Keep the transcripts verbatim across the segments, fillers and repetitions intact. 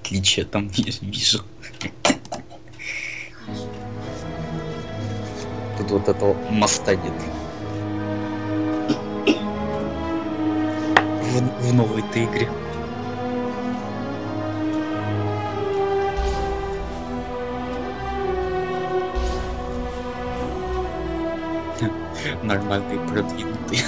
отличия там вижу. Тут вот этого моста нет. В, в новой-то игре. Нормальные, продвинутые.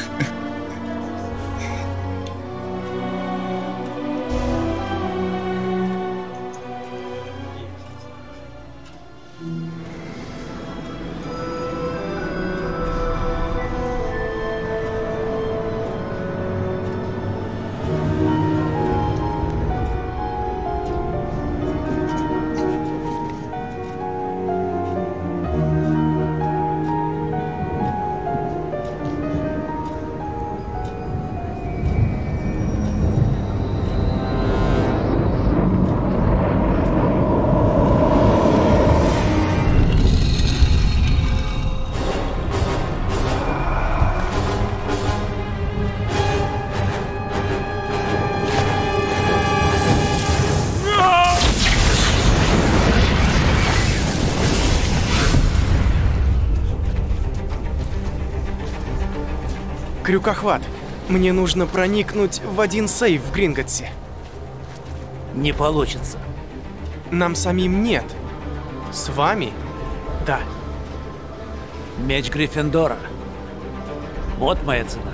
Крюкохват, мне нужно проникнуть в один сейф в Гринготсе. Не получится. Нам самим нет. С вами? Да. Меч Гриффиндора. Вот моя цена.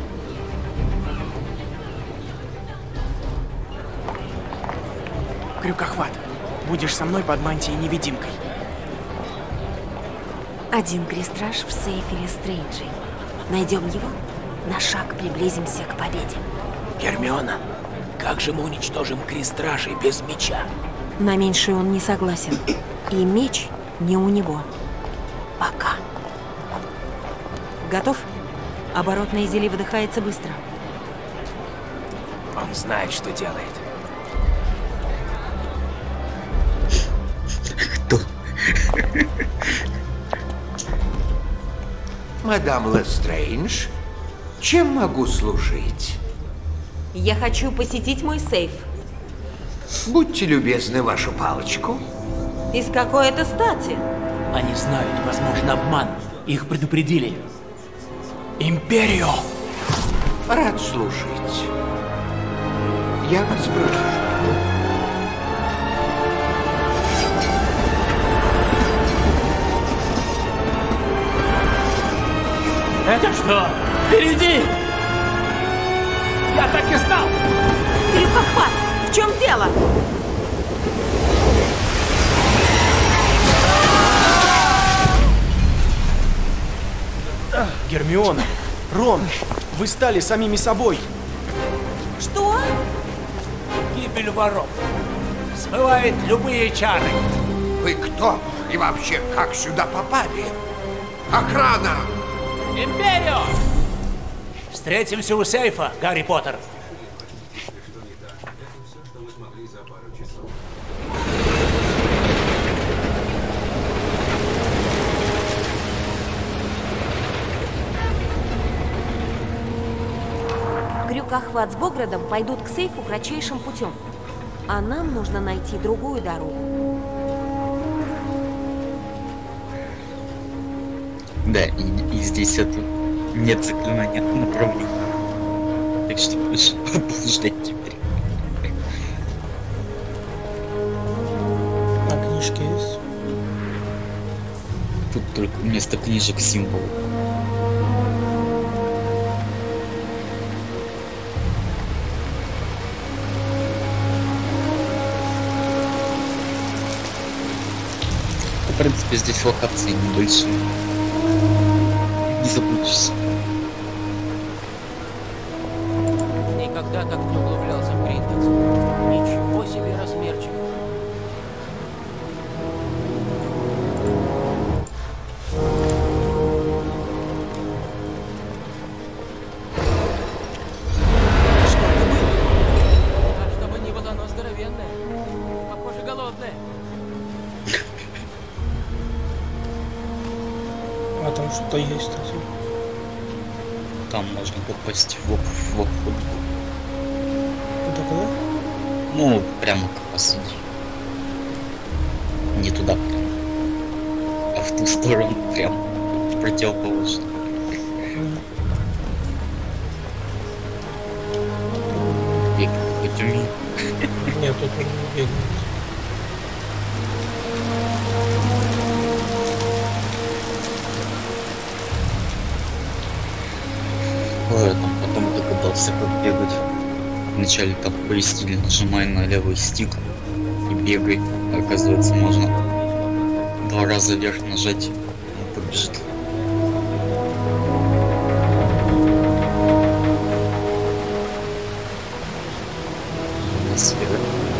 Крюкохват, будешь со мной под мантией-невидимкой. Один крестраж в сейфе Лестрейнджей. Найдем его, на шаг приблизимся к победе. Гермиона, как же мы уничтожим крестражей без меча? На меньшее он не согласен. И меч не у него. Пока. Готов? Оборотное зелье выдыхается быстро. Он знает, что делает. Кто? Мадам Лестрейндж, чем могу служить? Я хочу посетить мой сейф. Будьте любезны, вашу палочку. Из какой это стати? Они знают, возможно, обман. Их предупредили. Империо! Рад служить. Я вас прошу. Это что? Впереди! Я так и знал! Крюкохват, в чем дело? Гермиона, Рон, вы стали самими собой. Что? Гибель воров. Смывает любые чары. Вы кто? И вообще, как сюда попали? Охрана! Империо! Встретимся у сейфа, Гарри Поттер. Крюкохват с Боградом пойдут к сейфу кратчайшим путем. А нам нужно найти другую дорогу. Да, и, и здесь это нет заклинания направления. Так что будешь блуждать теперь. А книжки есть? Тут только вместо книжек символ. В принципе, здесь локации небольшие. Не заблудишься. Никогда так не углублялся в Гринготс. Ничего себе размерчик. Что это было? А чтобы не было, оно здоровенное. Похоже, голодное. А там что-то есть разве? Там можно попасть в, в, в охоту. Куда, куда? Ну, прямо как посуди. Не туда прям, а в ту сторону прям противоположно. Бегать хоть умею. Нет, тут не бегает. Ладно, потом догадался, как бегать. Вначале так пояснили, нажимай на левый стик и бегай. Оказывается, можно два раза вверх нажать, он побежит. Сфера.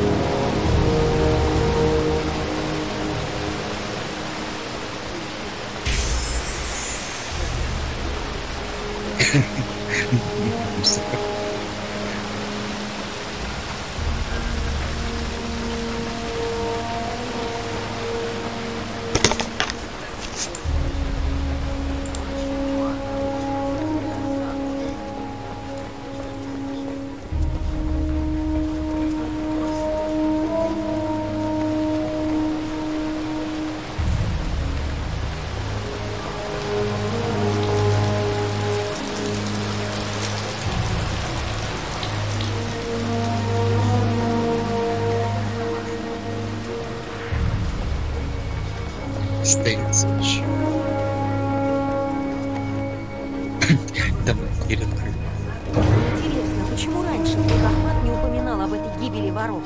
Стоится еще. Давай, вперед. Интересно, почему раньше Ахмат не упоминал об этой гибели воров?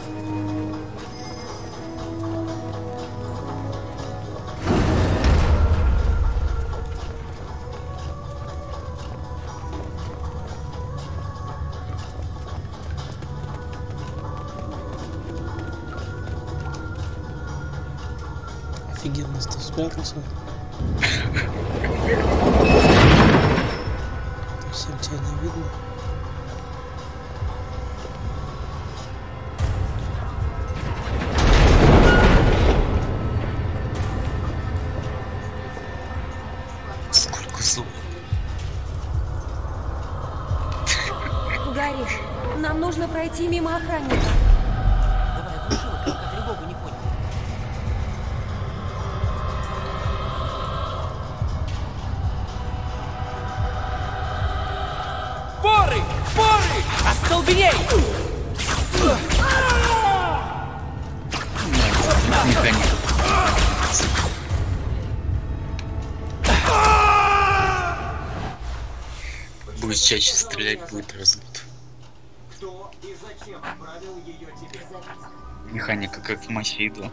Офигенно, ты спрятался. Всем тебя не видно. Сколько золота. Гарри, нам нужно пройти мимо охранника. Давай оглуши его, пока тревогу не понял. Воры! Воры! Остолбеней! Механик. Будет чаще стрелять, будет разбит. Механика как в Мафии два.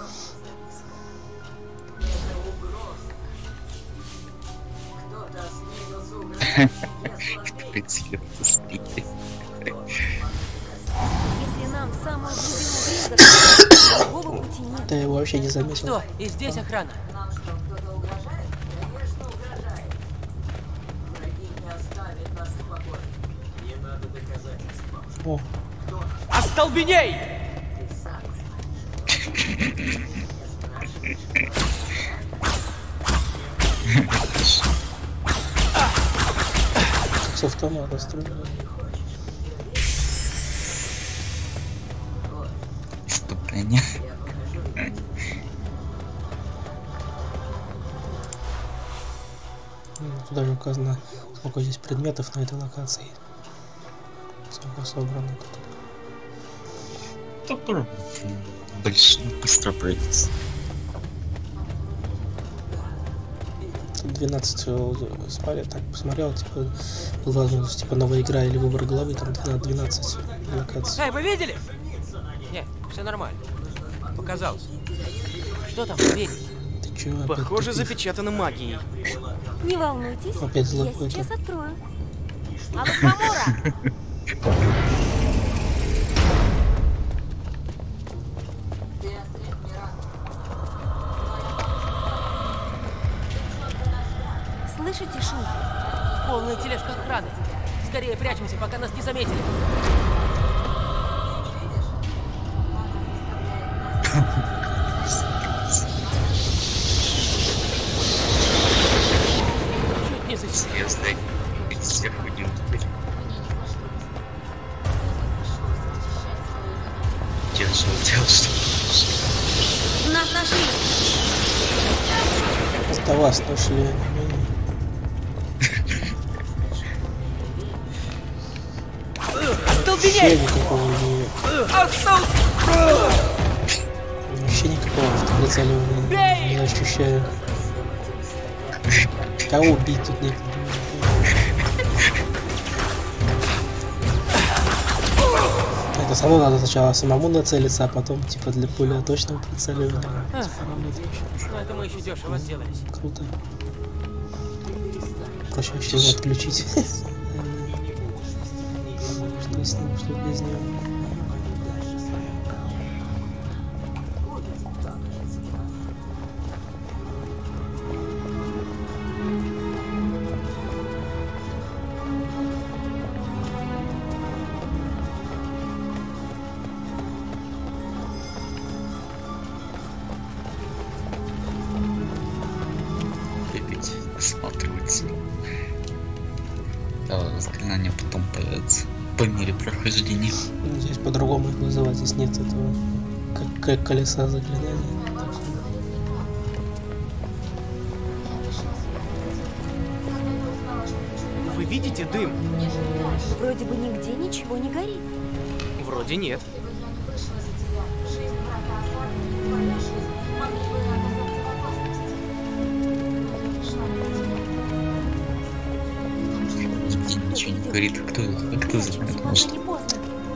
Такой цвет стоит. Если нам в самую глубину Гринготта, другого пути нет. Ты его вообще не заметил. Что, и здесь охрана? О, Остолбеней! с автомата стреляет. Вступление. Тут даже указано, сколько здесь предметов на этой локации. Сколько собрано тут. Тут больше быстро пройдется. двенадцать спали, так посмотрел, типа, возможность, типа, новая игра или выбор главы, там двенадцать локаций. Эй, вы видели? Нет, все нормально. Показалось. Что там, дверь? Ты чё, опять Похоже, тупишь? запечатано магией. Не волнуйтесь, Опять злой я какой-то. сейчас открою. Алхамора! Слышите шум? Полная тележка охраны. Скорее прячемся, пока нас не заметили. Чуть не засек. Звезды. Всех выйдем теперь. Нас нашли! Это вас нашли. Вообще никакого не... Вообще никакого автоприцеливания не, не ощущаю. Кого убить тут некуда. Это само надо сначала самому нацелиться, а потом типа для более точного прицеливания. А, ну это мы еще дешево сделались. Круто. Проще вообще его отключить. Что с ним, что без него. Осматривается. Да, заклинания потом появятся по мере прохождения. Ну, здесь по-другому их называть, здесь нет этого как, как колеса заклинания. Вы видите дым? Вроде бы нигде ничего не горит. Вроде нет. Ничего не говорит, кто, кто знает, может. Не поздно.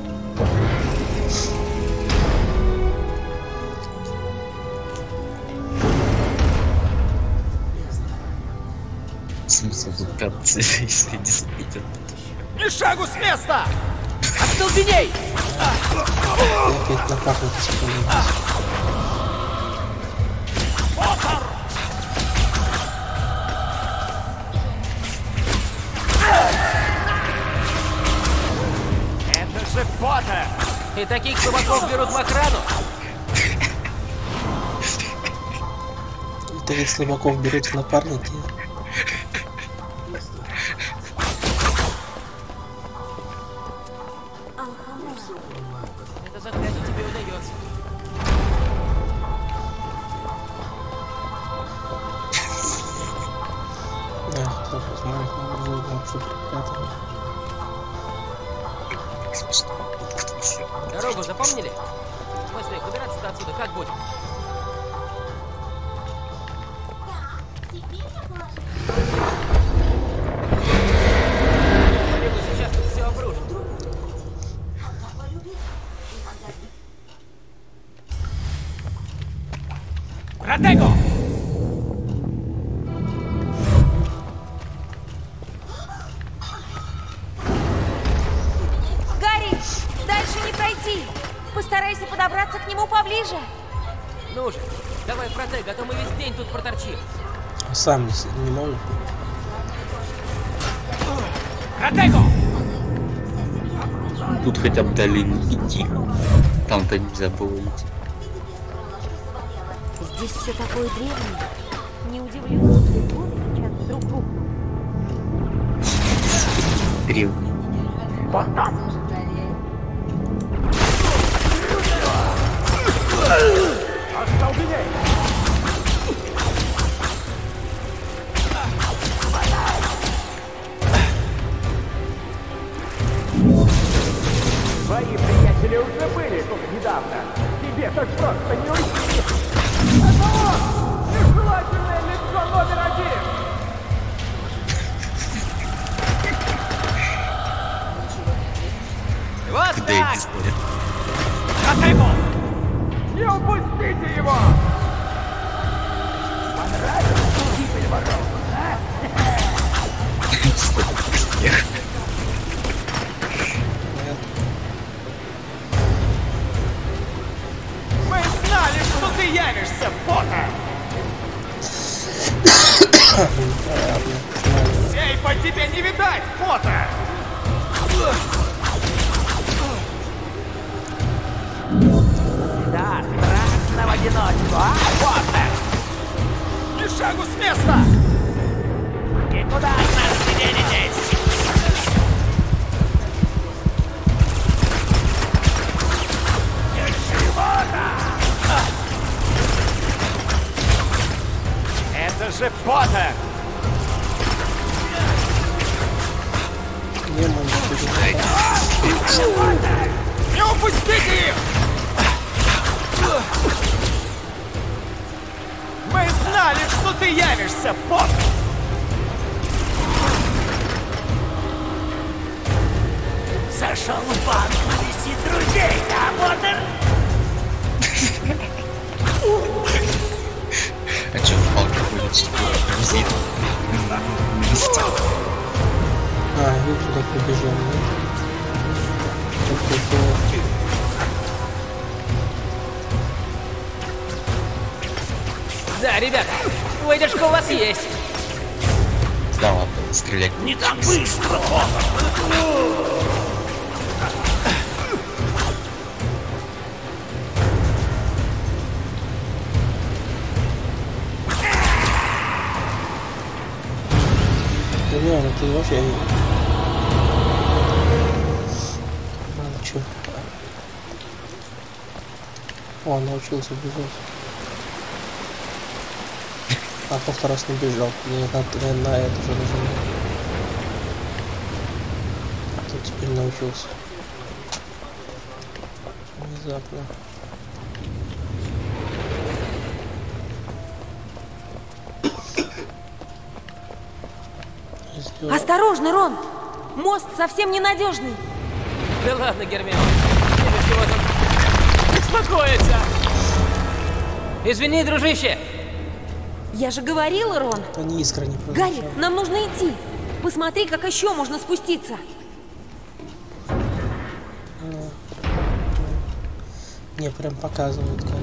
Смысл тут прятаться, если не заметят. Ни шагу с места! Остолбеней! Опять напахнуть типа. Поттер! И таких слабаков берут в охрану? И таких слабаков берут в напарники. Это заклятие тебе удается. Да, кто посмотрит, можно вообще припрятано. Дорогу запомнили? В смысле, выбираться-то отсюда как будем? Либо сейчас тут все обрушит. Протего! Постарайся подобраться к нему поближе. Ну же, давай, Протег, а то мы весь день тут проторчим. А сам не, не может. Протего! Тут хотя бы дали идти. Там-то нельзя было идти. Здесь все такое древнее. Не удивлюсь, если годы сейчас вдруг рухнут. Древний. Остолбеней! Твои приятели уже были тут недавно. Тебе так просто не уйти. Это он! Нежелательное лицо номер один! Вот Куда так! иди, смотрят? Протего! Не упустите его! Понравилась гибель воров, а? Сколько всех. Мы знали, что ты явишься, Поттер! Сейфа тебе не видать, Поттер! Да, страшно в одиночку, а, Поттер? Ни шагу с места! Никуда от нас не денетесь! Держи, Поттер! Дальше, Поттер! Не могу побежать. Не упустите их! Мы знали, что ты явишься, Поттер! Зашел в банк навести друзей, да, Поттер? А чё в палку вылечить? Друзей? А, вы туда побежали, да? Только Да, ребята, выдержка у вас есть. Да ладно, стрелять. Не так быстро, Поттер! да реально, ты вообще... Ладно, чё? О, научился бежать. А то второй раз не бежал. Мне на, на, на это же нажимал. А тут теперь научился. Внезапно. Сделал. Осторожно, Рон! Мост совсем ненадежный. Да ладно, Гермиона. Или всего там беспокоиться. Извини, дружище. Я же говорила, Рон. Они искренне Гарри, прозвучали. нам нужно идти. Посмотри, как еще можно спуститься. Не, прям показывают как.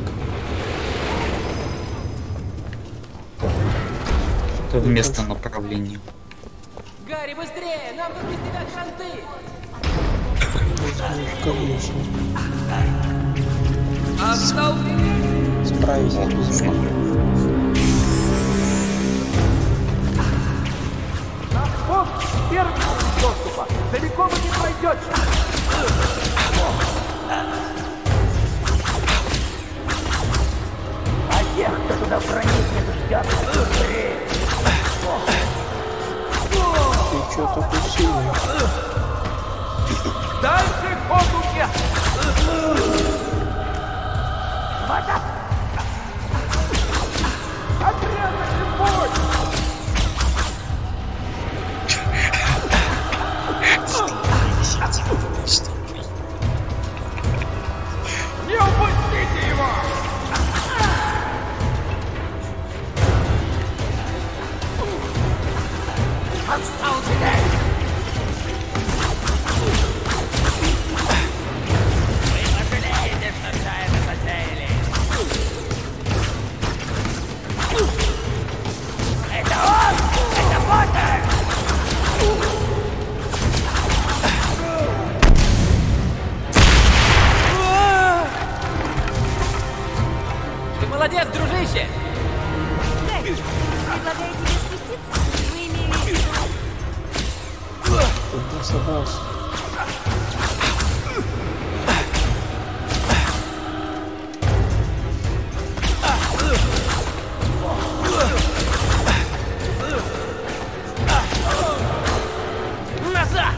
Это вместо направления. Гарри, быстрее! Нам тут без тебя кранты! Конечно. Остановись! Справись Вот, без смотри. Оп, первый пункт доступа. Далеко вы не пройдете. А тех, кто туда проникнет, ждет сюрприз. Ты чё такой сильный? Дальше ходу нет. Вода! Отрезайте путь! Не упустите его! Отстал теперь! Вы пожалеете, что все это затеяли! Это он! Это Поттер! Ты молодец, дружище! Гарри, предлагаю тебе спуститься? Мы имеем в виду... Куда собрался? Назад!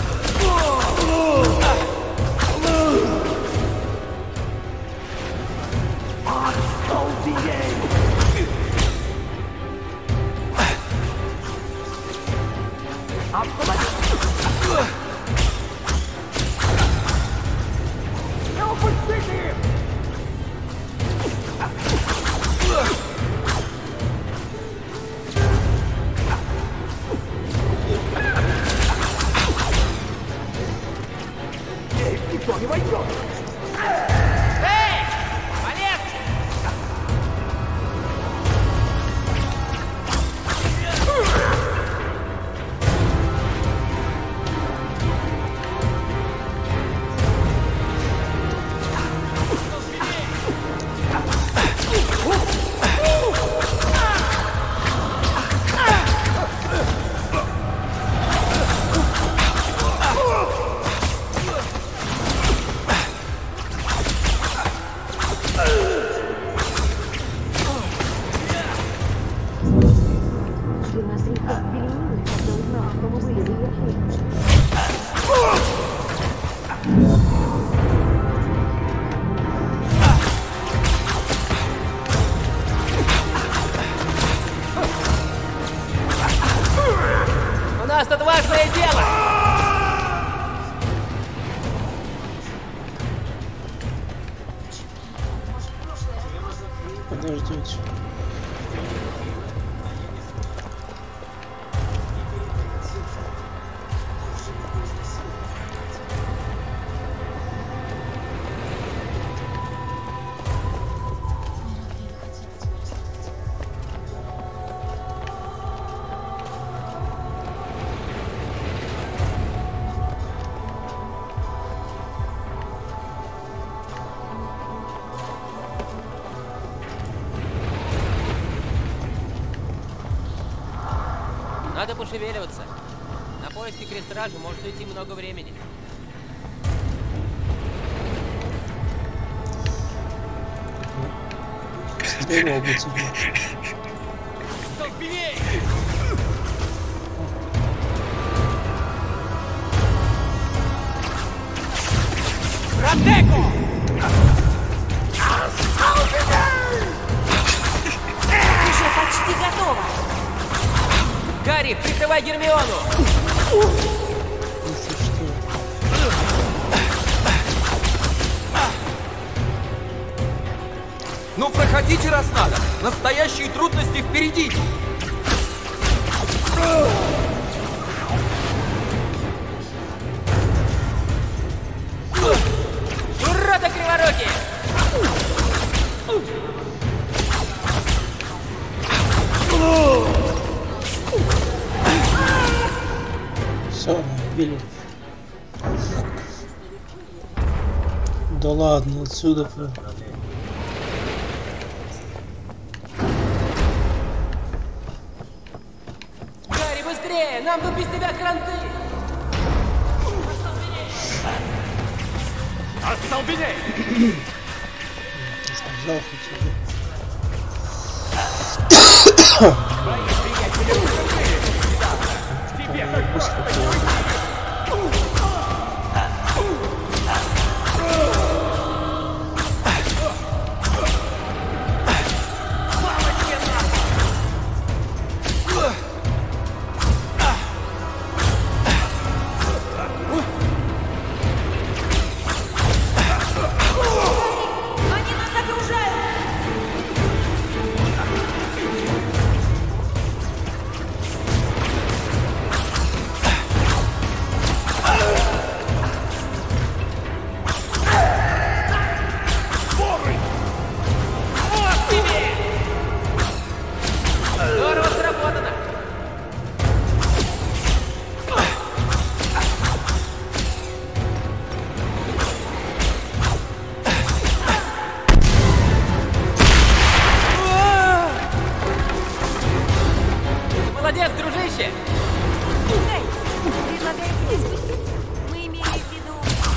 Не упустите их! Здесь никто не войдет! Эй! Полегче! Подождите. Надо пошевеливаться. На поиски крестража может уйти много времени. Здорово бы тебе. Столбней! Протеку! Уже почти готово. Гарри, прикрывай Гермиону! Если что. Ну проходите, раз надо. Настоящие трудности впереди. Урода криворуки! Все, убили. Да ладно, отсюда прям. Гарри, быстрее! Нам бы без тебя кранты! Остолбеней! Сказал хоть бы. Быстро было. Они нас окружают. Здорово сработано! Молодец, дружище! Эй, предлагаете не спуститься? Мы имели в виду...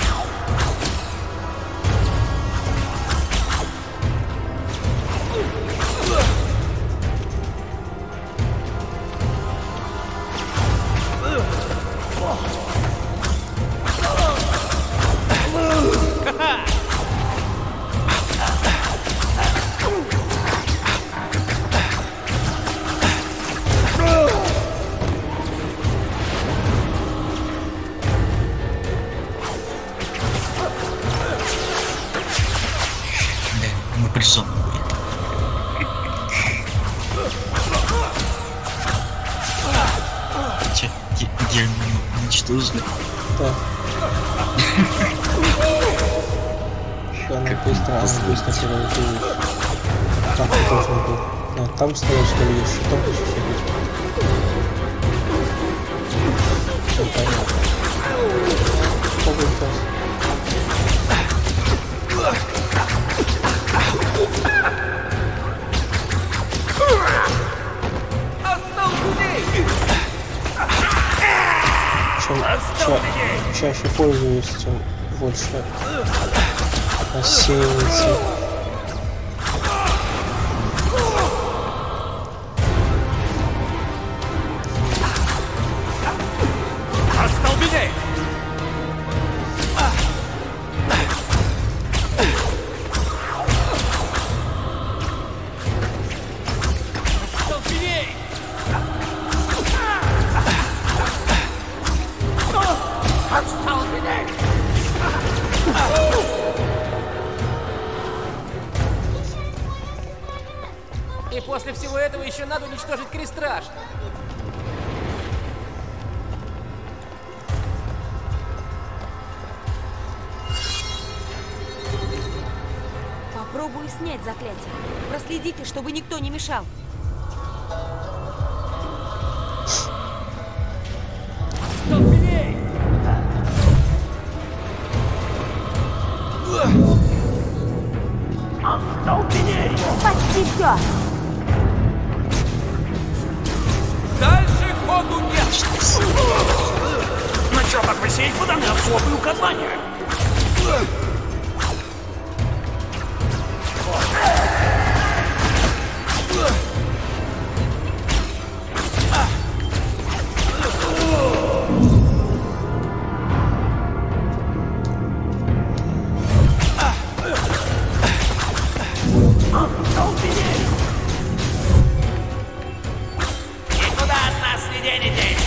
Да, напряженно будет. Че, Гермиону уничтожили? Да. Она быстро, она быстро перелетела. Как ты должен был? А, там стоять, что ли, еще там еще сидеть? Все понятно. Попробуй сейчас. Чем ча чаще пользуюсь, тем больше рассеивается. Остолбеней! Остолбеней! Остолбеней! И после всего этого еще надо уничтожить крестраж. Попробую снять заклятие. Проследите, чтобы никто не мешал. Столбеней! Столбеней! Почти все. Дальше ходу нет! Ну чё, как вы сейф поданы особые указания? Никуда от нас людей не деть.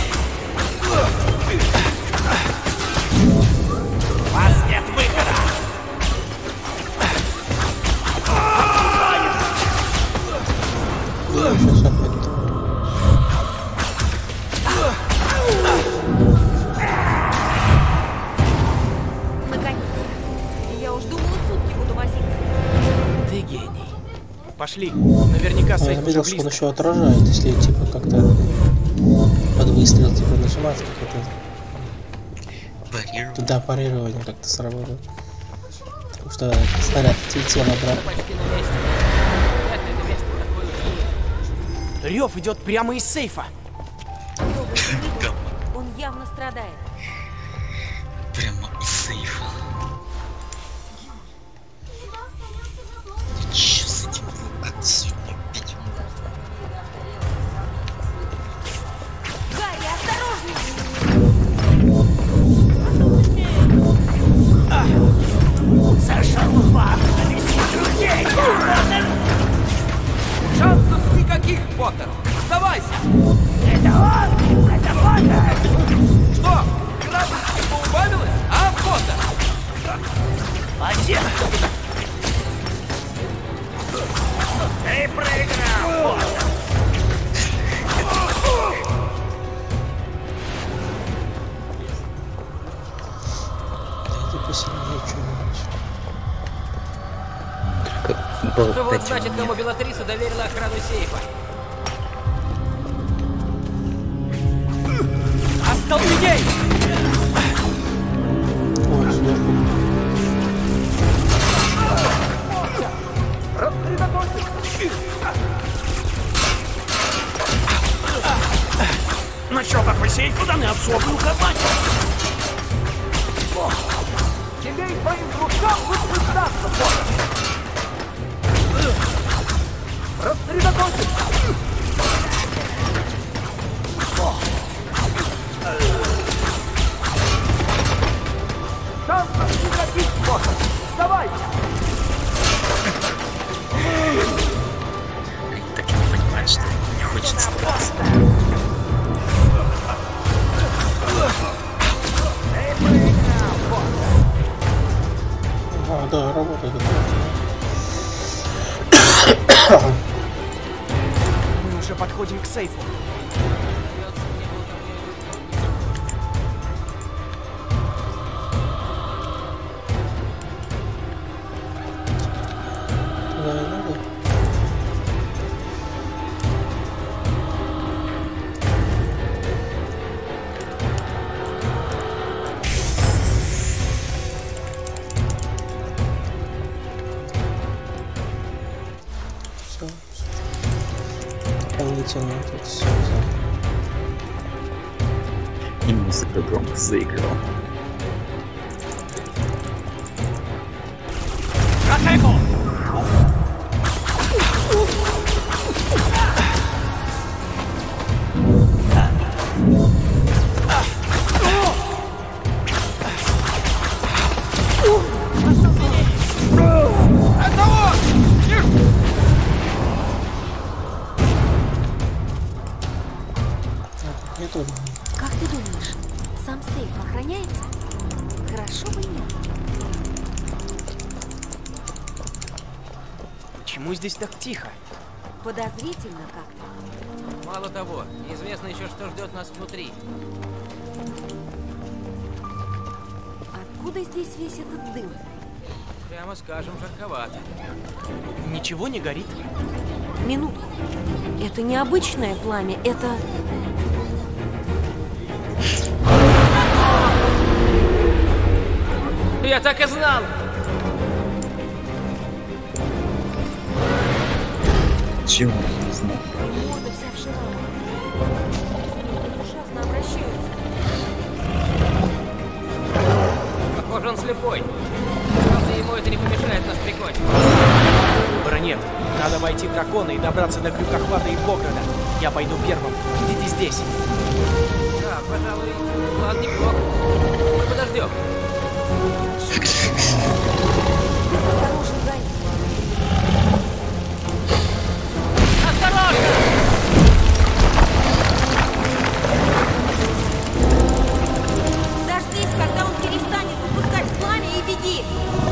У вас нет выхода. Сейчас опять. Наконец-то. Я уж думала, сутки буду возиться. Ты гений. Пошли. Наверняка Я сейф уже заметил, что он близко. еще отражает, если типа как-то под выстрел типа нажимать, как это Парировать. туда парирование как-то сработает. Потому что снаряд летел обратно. Почти на месте. Вряд ли это место такое уж есть. Рев идет прямо из сейфа. Он явно страдает. Прямо из сейфа. Ты чё с этим как сегодня опять? Гарри, осторожней! Зашел в вас, навесить людей! Шансов никаких, Поттер! Сдавайся! Это он! Это Поттер! Что? Градусов поубавилось? А, Поттер? Один! Ты проиграл, Поттер! Дайте посильнее что-нибудь. Ну вот значит, кому Белатриса доверила охрану сейфа. Остолбеней! Ой, сверху. Ну чё, как вы сейфу даны особые указания? Тебе и твоим друзьям лучше сдаться, Поттер! Рассредоточься! Шансов никаких, Поттер! Давай! Они так не понимают, что не хочет сдаваться. А, да, работает. Мы уже подходим к сейфу. Туда не надо. Все. Дополнительно тут все. И музыка громко заиграла. Атаку! Я тоже. Как ты думаешь, сам сейф охраняется? Хорошо бы нет. Почему здесь так тихо? Подозрительно как-то. Мало того, неизвестно еще, что ждет нас внутри. Откуда здесь весь этот дым? Прямо скажем, жарковато. Ничего не горит? Минутку. Это не обычное пламя, это... Я так и знал! Чего не знаю. Морда вся в шрамах. Ужасно обращаются. Похоже, он слепой. Правда, ему это не помешает нас прикончить. Выбора нет. Надо обойти дракона и добраться до Крюкохвата и Бограда. Я пойду первым. Ждите здесь. Да, пожалуй, план неплох. Мы подождем. Осторожно, Гарри. Осторожно! Дождись, когда он перестанет выпускать пламя, и веди.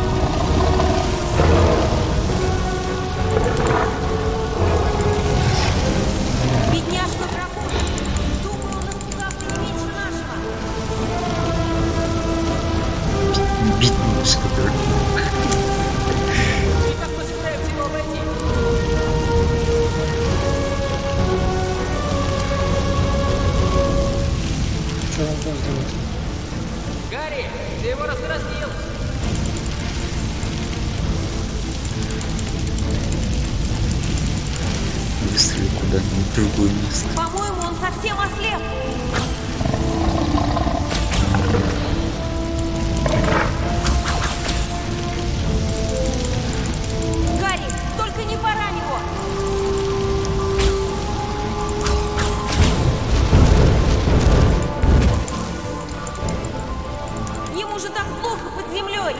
Бедняжка дракон. Думаю, он испугался не меньше нашего. Бедняжка дракон. И как мы собираемся его обойти? Что вам тоже делать? Гарри, ты его раздразнил. Выстрели куда-нибудь в другое место. По-моему, он совсем ослеп. Гарри, только не порань его. Ему же так плохо под землей.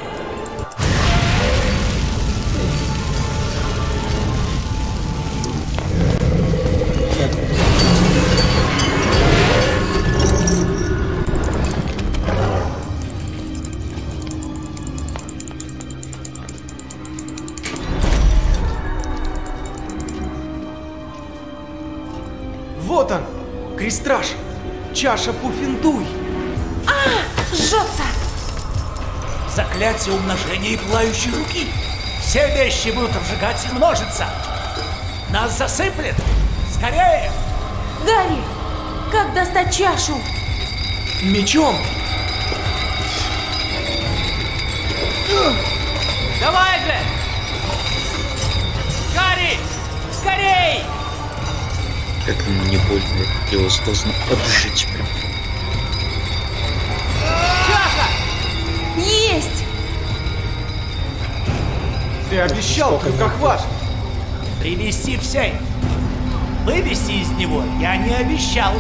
Вот он! Крестраж! Чаша Пуффендуй! Жжется. Заклятие умножения и пылающей руки. Все вещи будут обжигать и множиться. Нас засыплет. Скорее! Гарри, как достать чашу? Мечом! Давай же! Гарри! Скорей! Как ему не больно, его же должно обжечь прям. Чаша! Есть! Ты обещал Крюкохват! Привести в сейф. Вывести из него я не обещал.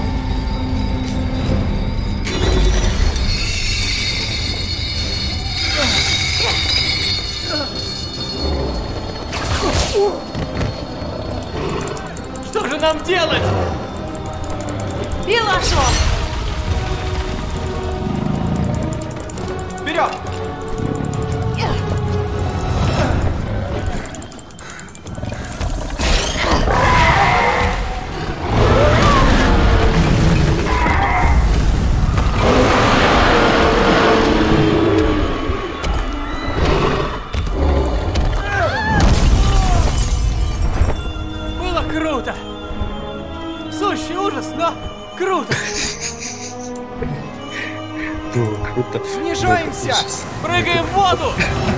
Что же нам делать? Белашо! Вперед! Было круто! Сущий ужас, но круто! Было круто. Снижаемся! Прыгаем в воду!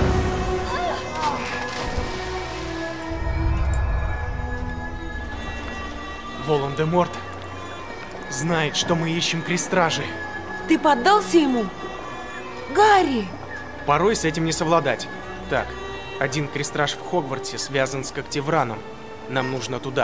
Волан-де-Морт знает, что мы ищем крестражи. Ты поддался ему? Гарри! Порой с этим не совладать. Так, один крестраж в Хогвартсе связан с Когтевраном. Нам нужно туда.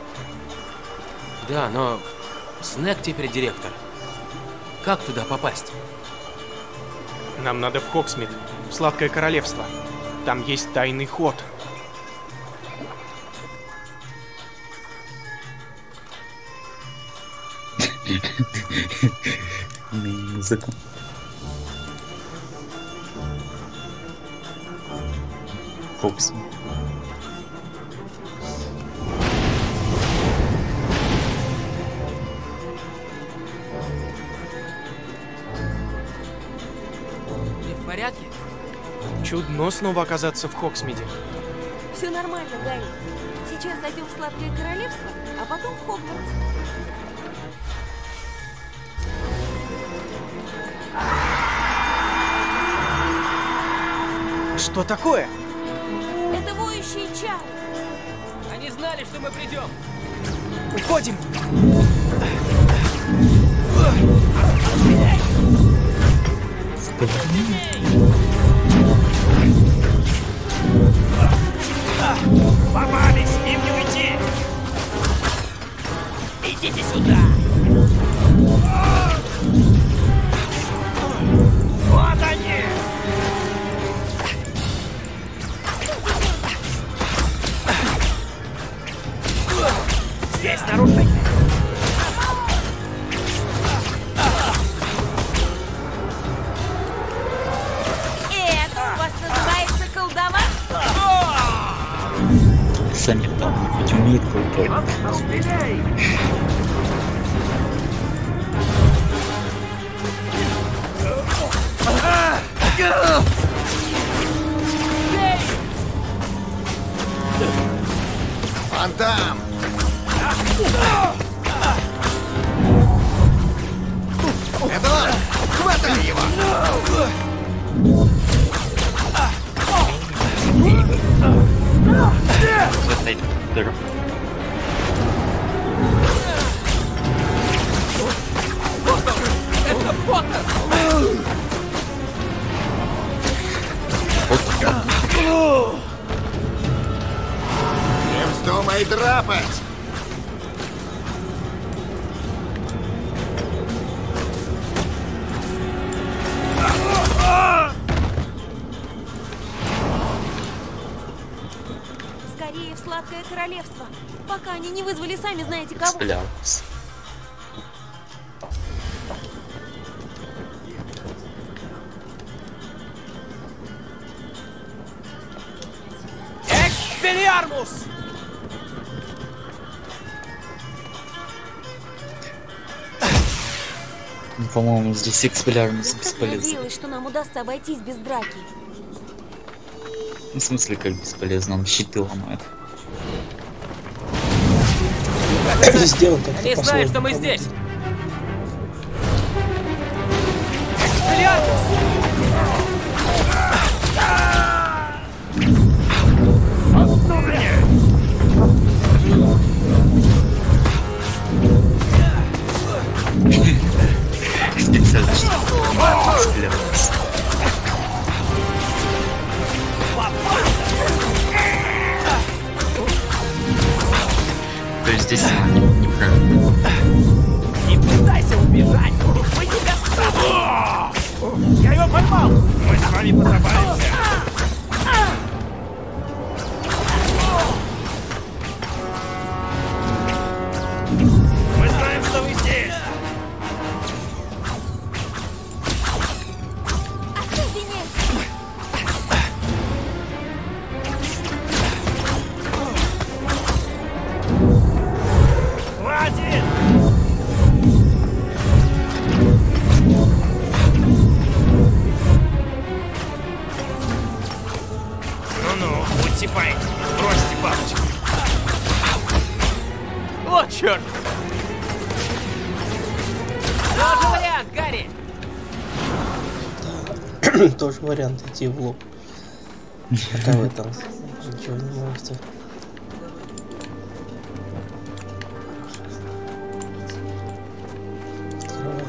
Да, но Снег теперь директор. Как туда попасть? Нам надо в Хогсмит, в Сладкое Королевство. Там есть тайный ход. Музыка. Хогсмит. Чудно снова оказаться в Хоксмиде. Все нормально, Гарри. Сейчас зайдем в Сладкое Королевство, а потом в Хогвартс. Что такое? Это воющие чары. Они знали, что мы придем. Уходим! Попались, им не уйти! Идите сюда! Вот они! Здесь нарушитель! Это у вас называется колдовать? Сами там хоть умеет крутой. Фантом! Это он! Хватай его! Хватай дыру. Это Поттер! Не вздумай драпать! Скорее в Сладкое Королевство, пока они не вызвали сами знаете кого. Сплялся. Экспеллиармус! Ну, по-моему, здесь экспеллиармус Я так бесполезен. надеялась, что нам удастся обойтись без драки. Ну, в смысле, как бесполезно, он щиты ломает. Сделал как-то Они знают, по-своему. что мы здесь. Специально, чтобы ломать экспеллиармус. То есть здесь не- неправильно. Не пытайся убежать! Мы тебя сами! Я его поймал! Мы с вами позабавимся! Мы знаем, что вы здесь! Остуденец! Хватит! Ну-ну, будьте пойми, бросьте палочку. Вот черт! Тоже вариант, Гарри! Тоже вариант идти в лоб. Пока вы там ничего не можете. Открывай.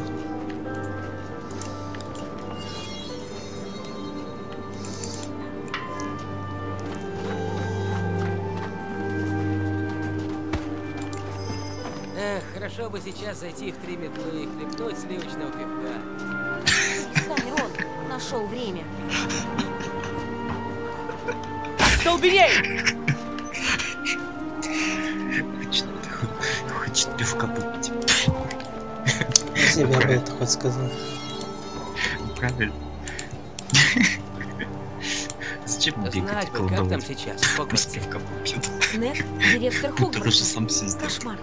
Эх, хорошо бы сейчас зайти в три метлы и хлебнуть сливочного пивка. Стань, Рон, нашел время. Столбеней! Хочет, хочет пивка попить. Себе бы это хоть сказал. Правильно. Зачем Да бегать знать бы, как там колдовать? сейчас в Пусть Хогвартсе. пивка попьет. Снег, директор Который же Хогвартса. сам создал. Кошмар.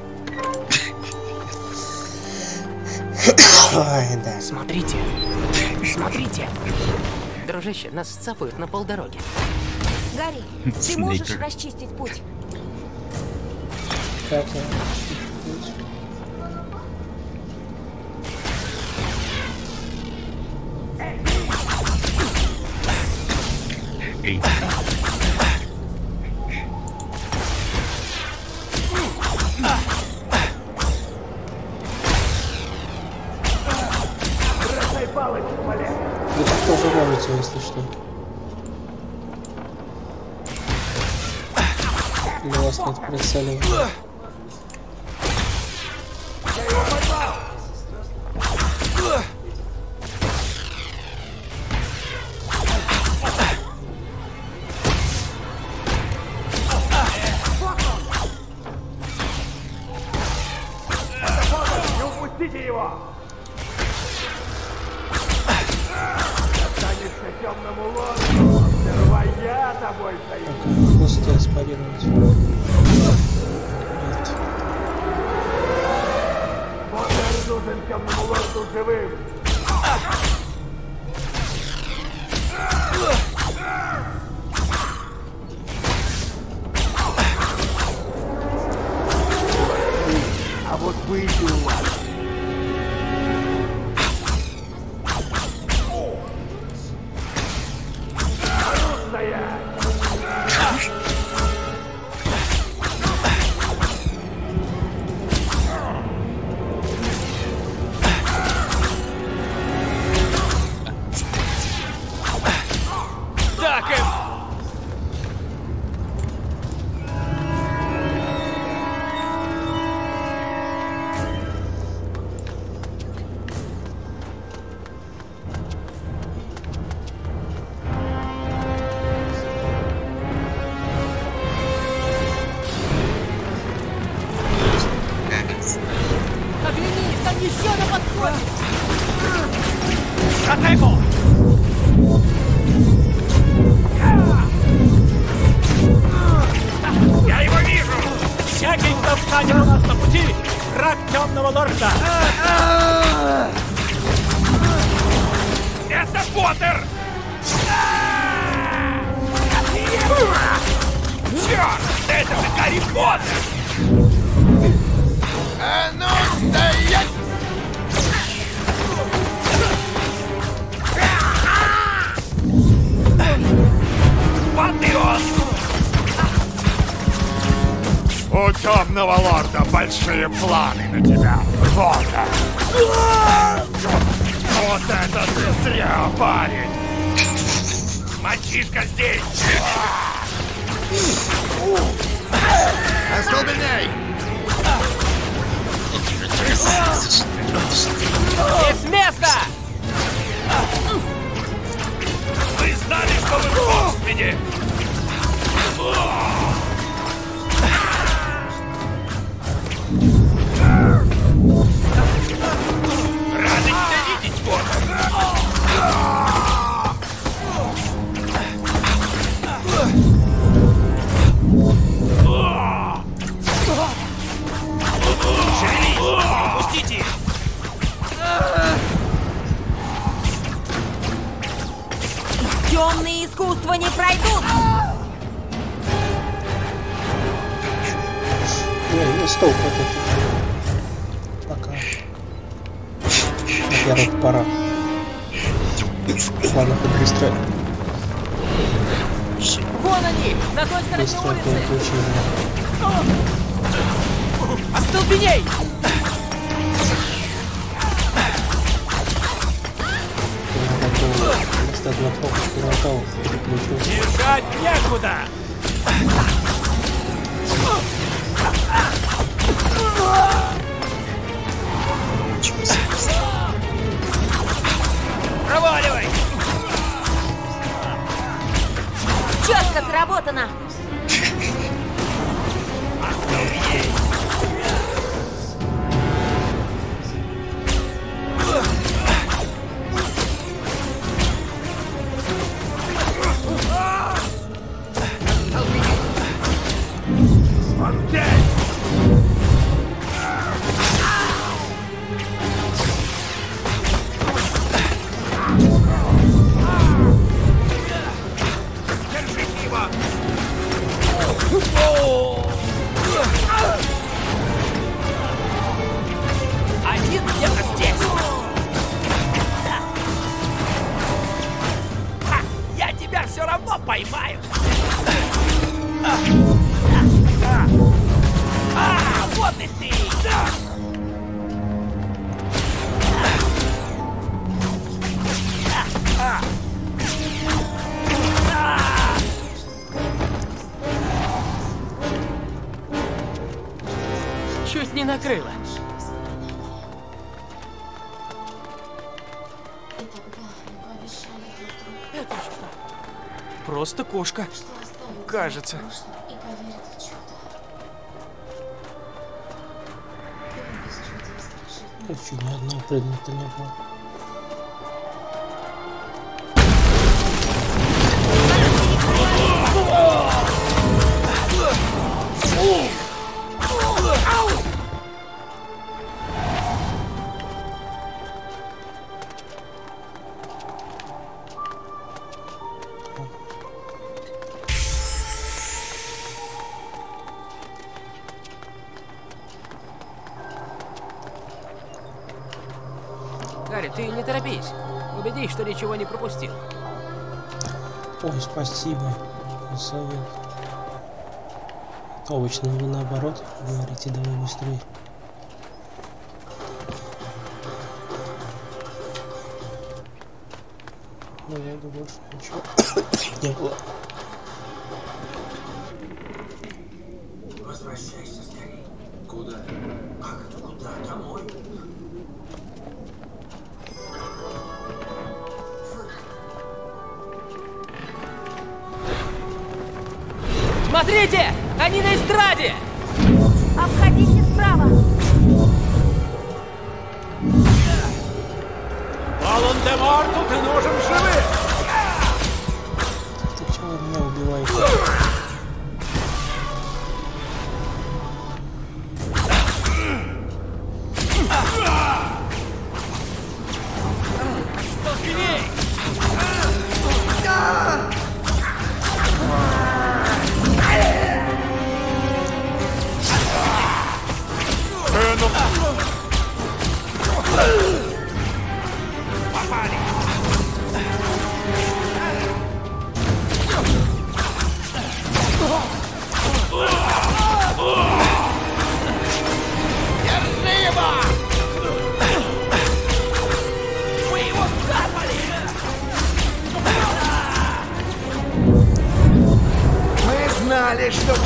Ой, да. Смотрите, Смотрите! Дружище, нас сцапают на полдороги. Гарри, ты можешь расчистить путь? Как я? Эй. Вы тут тоже можете, если что. Для вас нет прицеливания. Не упустите его! Останешься темному лорду, сперва я тобой стою. Пусто спарировать. Нет. Поттер нужен темному лорду живым. А вот выйти у вас. Так им! Оглянись, там еще на подходе! Атаку! Я его вижу! Всякий, кто встанет у нас на пути, враг темного лорда! Это Поттер! Черт! Это же Гарри Поттер! А ну, стоять! Патриот! У темного лорда большие планы на тебя, Поттер! Вот это ты зря, парень! Мальчишка здесь! Остолбеней! И с места! Вы знали, что вы в Оксфорде? Рады тебя видеть, Поттер! Шевелись! Пустите их! Темные искусства не пройдут! Ой, ну стоп, вот это. Пока. Во-первых, пора. Ладно, побыстрее. Вон они! На той стороне Быстро улицы! переключение. Остолбеней! Вместо одного фокуса перемотал, переключился. Бежать некуда! Проваливай! Четко сработано! Он здесь! А, вот и ты! Чуть не накрыло. Это что? Просто кошка. Кажется. Вообще ни одного предмета не было. Гарри, ты не торопись. Убедись, что ничего не пропустил. Ой, спасибо за совет. Обычно вы наоборот говорите, давай быстрее. Ну, я думаю, больше ничего не было. Возвращайся скорее. Куда? Как это куда? Домой? Смотрите! Они на эстраде! Обходите справа! Волан-де-Морту ты нужен живым! Ты чего меня убиваешь? Мы знали, что...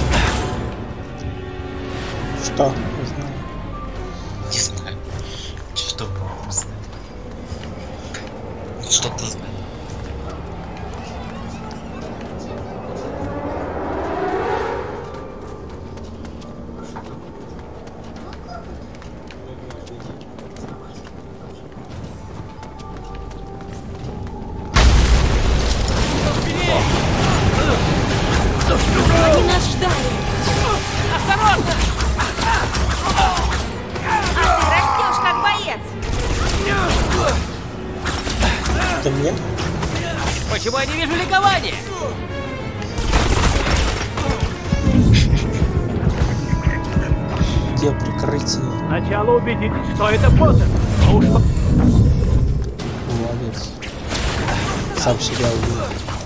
Что? Не знаю. Не знаю. Что вы знали? Что-то знаю. Они нас ждали! Осторожно! А ты растешь как боец! Это мне? Почему я не вижу ликования? Где прикрытие? Сначала убедитесь, что это Поттер. А уж по- Молодец. Сам себя убил.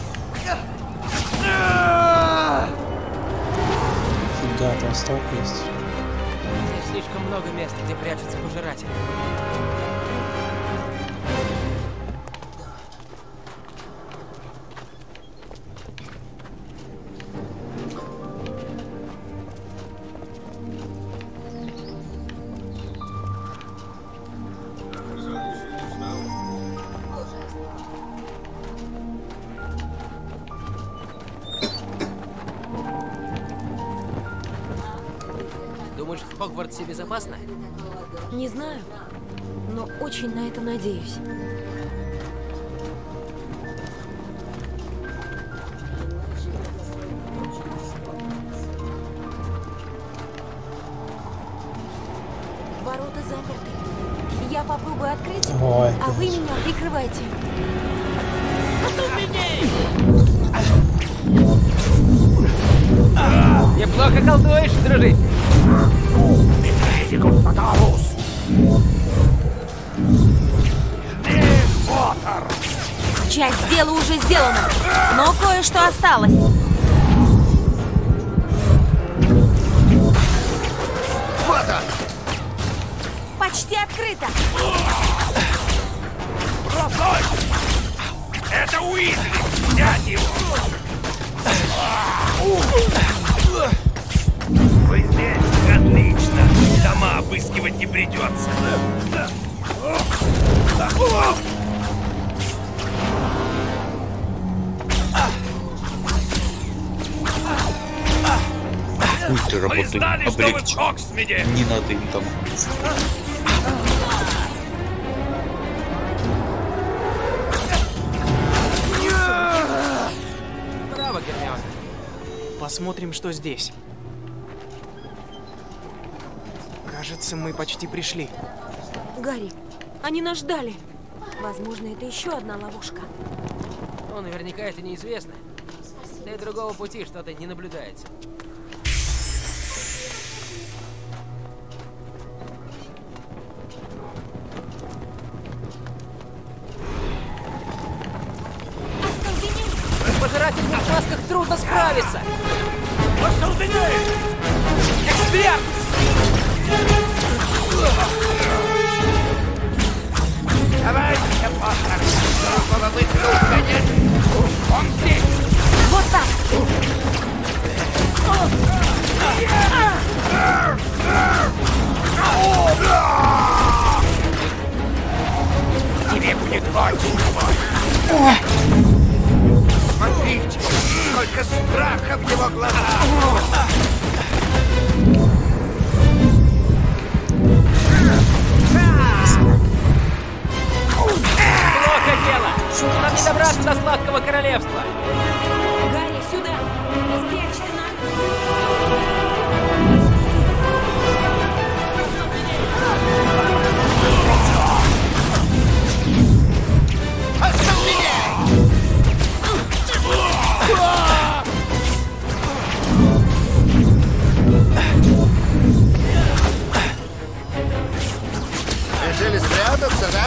Фига, толсток есть. Здесь слишком много места, где прячутся пожиратели. Думаешь, в Хогвартсе безопасно? Не знаю, но очень на это надеюсь. Ворота заперты. Я попробую открыть, Ой, а вы меня прикрывайте. Неплохо колдуешь, дружище. Медикус Нотарус! Ник Поттер! Часть дела уже сделана, но кое-что осталось. Вот он! Почти открыто. Бросай! Это Уизли! Взять его! Вы здесь? Отлично! Дома обыскивать не придется. Пульты Мы работают знали, что вы в облегченно. Оксмиде! Не надо им там. Браво, Гермиона. Посмотрим, что здесь. Кажется, мы почти пришли. Гарри, они нас ждали. Возможно, это еще одна ловушка. Ну, наверняка это неизвестно. Да и другого пути что-то не наблюдается. С пожирателями в масках трудно справиться. Остолбенеет! Эксперт! Давайте, Поттер! Другого выхода нет! Он здесь! Вот так. Тебе будет очень больно! Смотрите, сколько страха в его глазах! Плохо дело! Нам не добраться до сладкого королевства! Гарри, сюда. Спрячь ты нас. Решили спрятаться, да?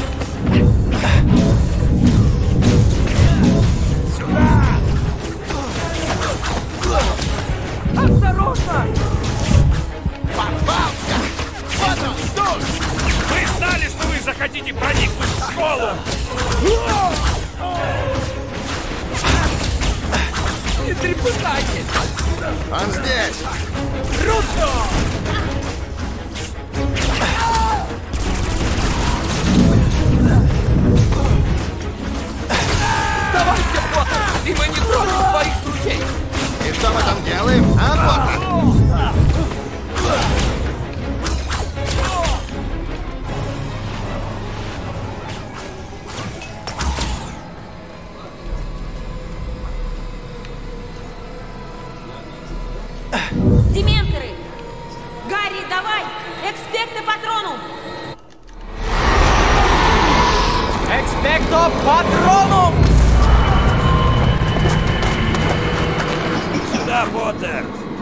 Осторожно! Попался! Вот он, ждут! Вы знали, что вы захотите проникнуть в школу! Не трепыхайтесь! Он здесь! Круто! Давайте, Поттер! И мы не тронем твоих друзей! И что мы там делаем, а, Поттер? Дементоры! Гарри, давай! Экспекто патронум! Экспекто патронум! Сюда, Поттер!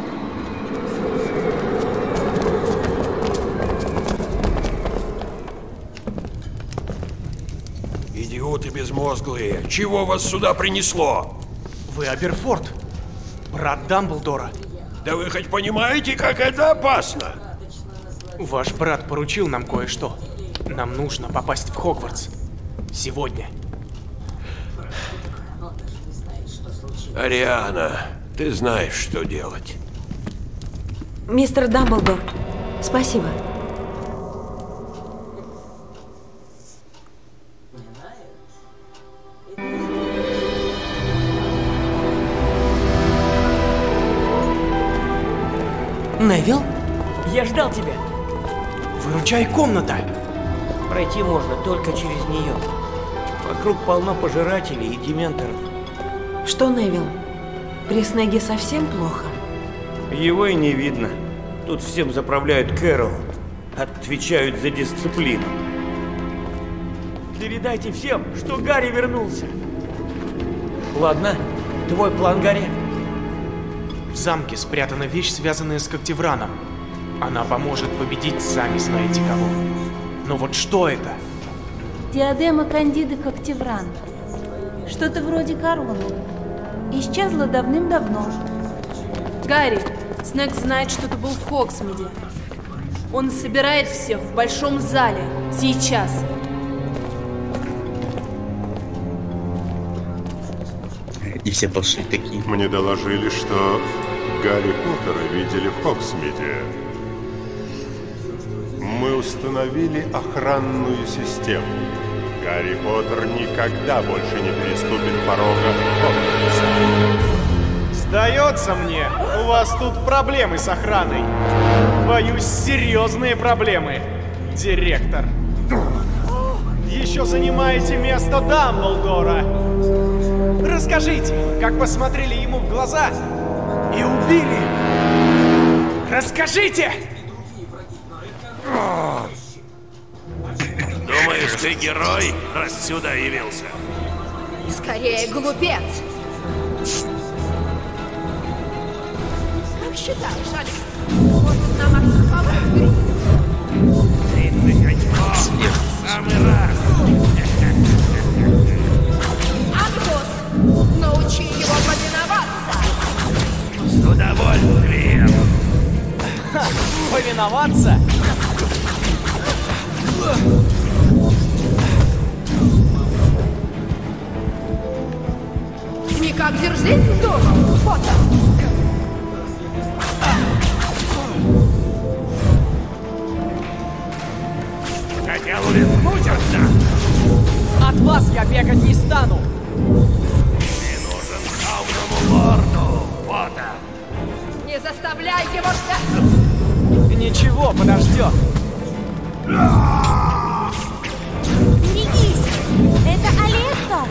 Идиоты безмозглые, чего вас сюда принесло? Вы Аберфорд, брат Дамблдора. Да вы хоть понимаете, как это опасно? Ваш брат поручил нам кое-что. Нам нужно попасть в Хогвартс. Сегодня. Ариана, ты знаешь, что делать. Мистер Дамблдор, спасибо. Невил? Я ждал тебя. Выручай, комната! Пройти можно только через нее. Вокруг полно пожирателей и дементоров. Что, Невил? При Снегге совсем плохо? Его и не видно. Тут всем заправляют Кэрол. Отвечают за дисциплину. Передайте всем, что Гарри вернулся. Ладно, твой план, Гарри? В замке спрятана вещь, связанная с Когтевраном. Она поможет победить сами знаете кого. Но вот что это? Диадема Кандиды Когтевран. Что-то вроде короны. Исчезла давным-давно. Гарри, Снег знает, что ты был в Хогсмиде. Он собирает всех в большом зале. Сейчас. И все пошли такие. Мне доложили, что Гарри Поттера видели в Хогсмиде. Мы установили охранную систему. Гарри Поттер никогда больше не переступит порога Хогвартса. Сдается мне, у вас тут проблемы с охраной. Боюсь, серьезные проблемы, директор. Еще занимаете место Дамблдора. Расскажите, как посмотрели ему в глаза и убили. Расскажите! Думаешь, ты герой, раз сюда явился? Скорее, глупец! Как считаешь, Алекс? Вот нам отступала? тридцать очков! Самый раз! Ангус, научи его повиноваться! С удовольствием! Повиноваться? Никак дерзить дома, Поттер! Хотел улизнуть от нас! От вас я бегать не стану! Ты нужен главному лорду, Поттер! Не заставляй его ждать! Ничего, подождет! Берегись! Это Алетто!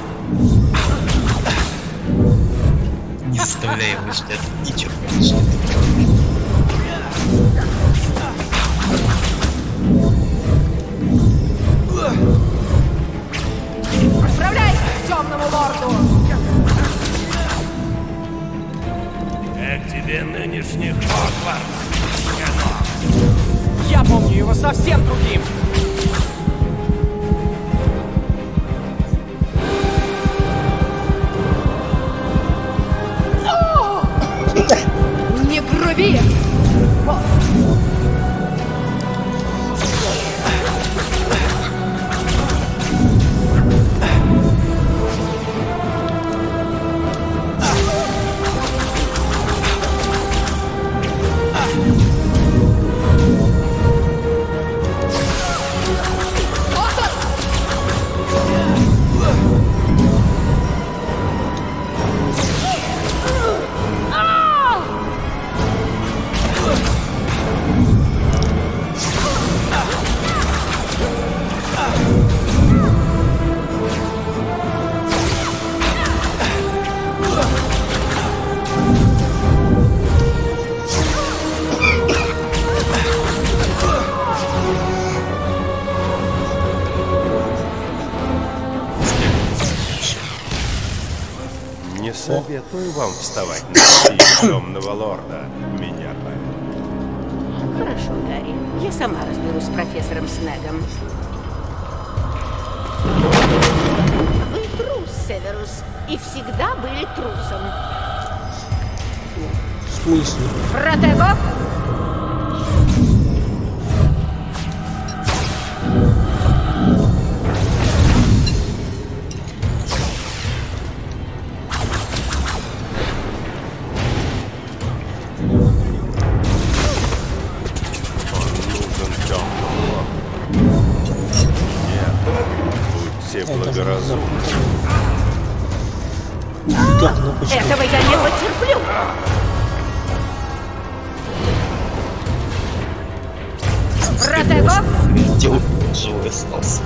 Не заставляй его ждать. Ничего, конечно. Отправляйся к темному лорду! Как тебе нынешний Хогвартс, щенок? Я помню его совсем другим! Не груби! Не советую вам вставать на пути темного лорда, меня поймут. Хорошо, Гарри. Я сама разберусь с профессором Снегом. Вы трус, Северус, и всегда были трусом. В смысле? Протего! Благоразумно. Как, ну почему? Этого я не потерплю. Протего! Видел, живой остался.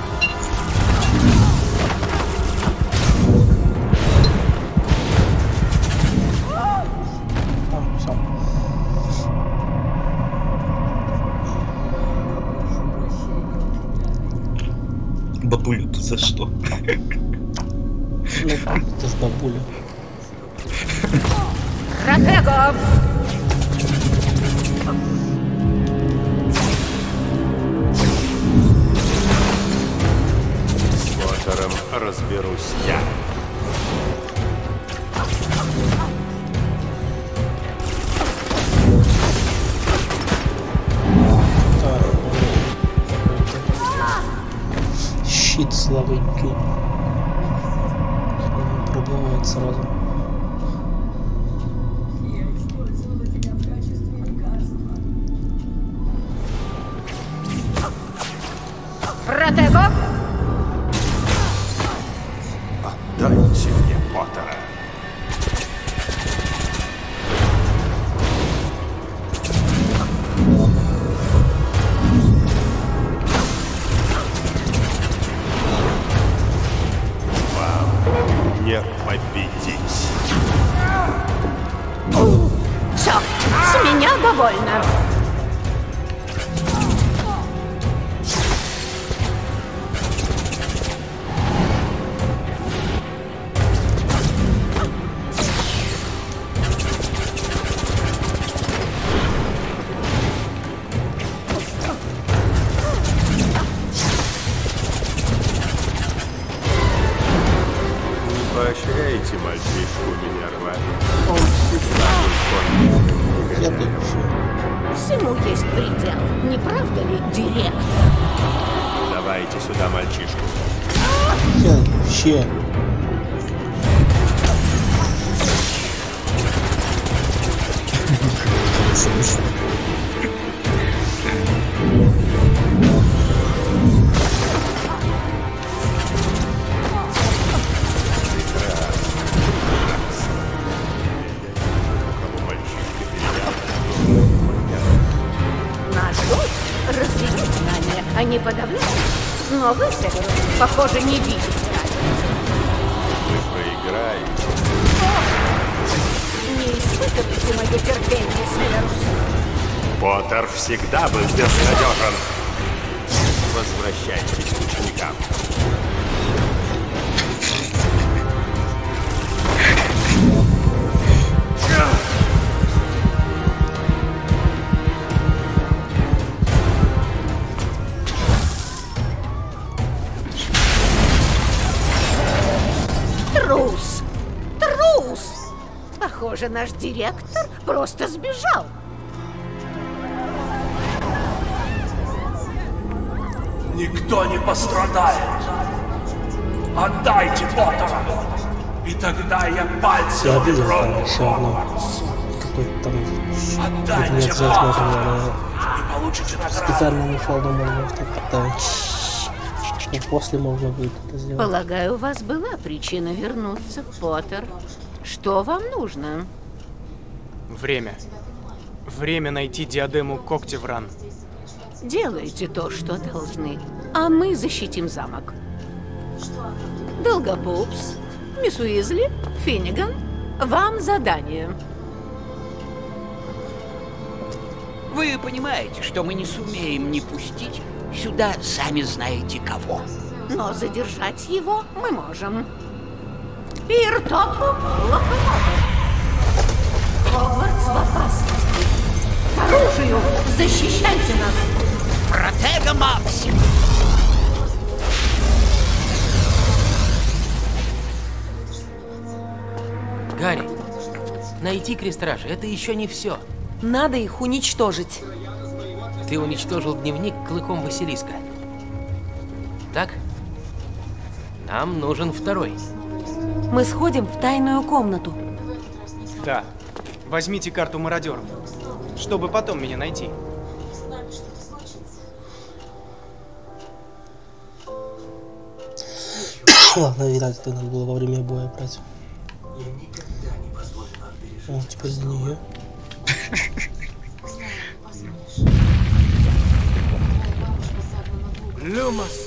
Бабулю, ты за что? Ну, это с бабулю. Протего! С Поттером разберусь я. слабенький. Пробивает сразу. Протего! Отдайте мне Поттера. Вам не победить. Все, с меня довольно. Поощряйте мальчишку Минерва. Он всегда был конкурентом. Всему есть предел, не правда ли, директор? Давайте сюда мальчишку. Я вообще. Они подавляют, но вы, Северус, похоже, не видите разницы. Вы проиграете. Не испытывайте мое терпение, Северус. Поттер всегда был безнадежен. Возвращайтесь к ученикам. Трус! Трус! Похоже, наш директор просто сбежал. Никто не пострадает. Отдайте Поттера. И тогда я пальцем Я видел трону там еще одно. Хогвартс. Какой-то там Отдайте предмет за осмотром, и получите награду. специально нашел, думал, может так поставить. И после можно будет это сделать. Полагаю, у вас была причина вернуться, Поттер. Что вам нужно? Время. Время найти диадему Когтевран. Делайте то, что должны, а мы защитим замок. Долгопупс, мисс Уизли, Финниган, вам задание. Вы понимаете, что мы не сумеем не пустить сюда сами знаете кого. Но задержать его мы можем. Пиртопу локомотор. Хогвартс в опасности. К оружию! Защищайте нас! Протего Максим! Гарри, найти крестражи — это еще не все. Надо их уничтожить. Ты уничтожил дневник клыком Василиска. Так? Нам нужен второй. Мы сходим в тайную комнату. Да. Возьмите карту мародеров, чтобы потом меня найти. Ладно, видать, это надо было во время боя брать. О, теперь за нее. Люмос!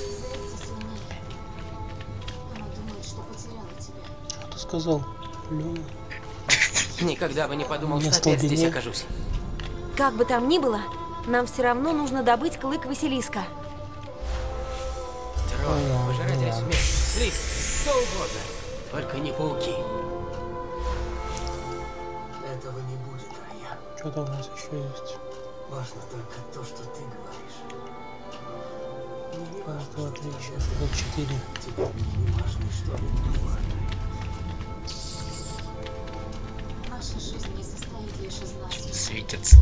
Что ты сказал? Люмос. Никогда бы не подумал, Мне что опять здесь столбенел. окажусь. Как бы там ни было, нам все равно нужно добыть клык Василиска. Трон, пожиратель смерти, Слиз, что угодно. Только не пауки. Этого не будет, Райан. Что-то у нас еще есть. Важно только то, что ты говоришь. Раз, два, три, четыре. Вот четыре. Тебе не важно, что я думаю. Наша жизнь не состоит лишь из нас. Светится.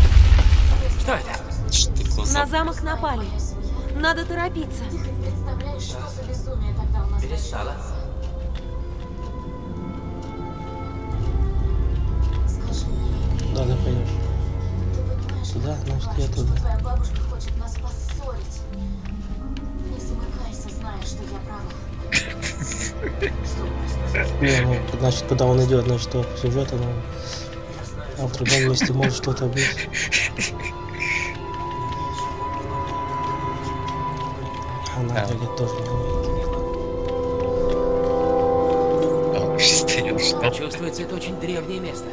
Что это? Что глаза? На замок напали. Надо торопиться. Представляешь? Знаешь, что за безумие тогда у нас Перестала. Скажи, Надо пойдешь. ты понимаешь, Туда, значит, я что туда. твоя бабушка хочет нас поссорить? Не замыкайся, зная, что я права. Не, ну, значит, куда он идет, значит, по сюжету, ну, а в другом месте может что-то быть. Она Да. или тоже не говорит. Что? Чувствуется, это очень древнее место.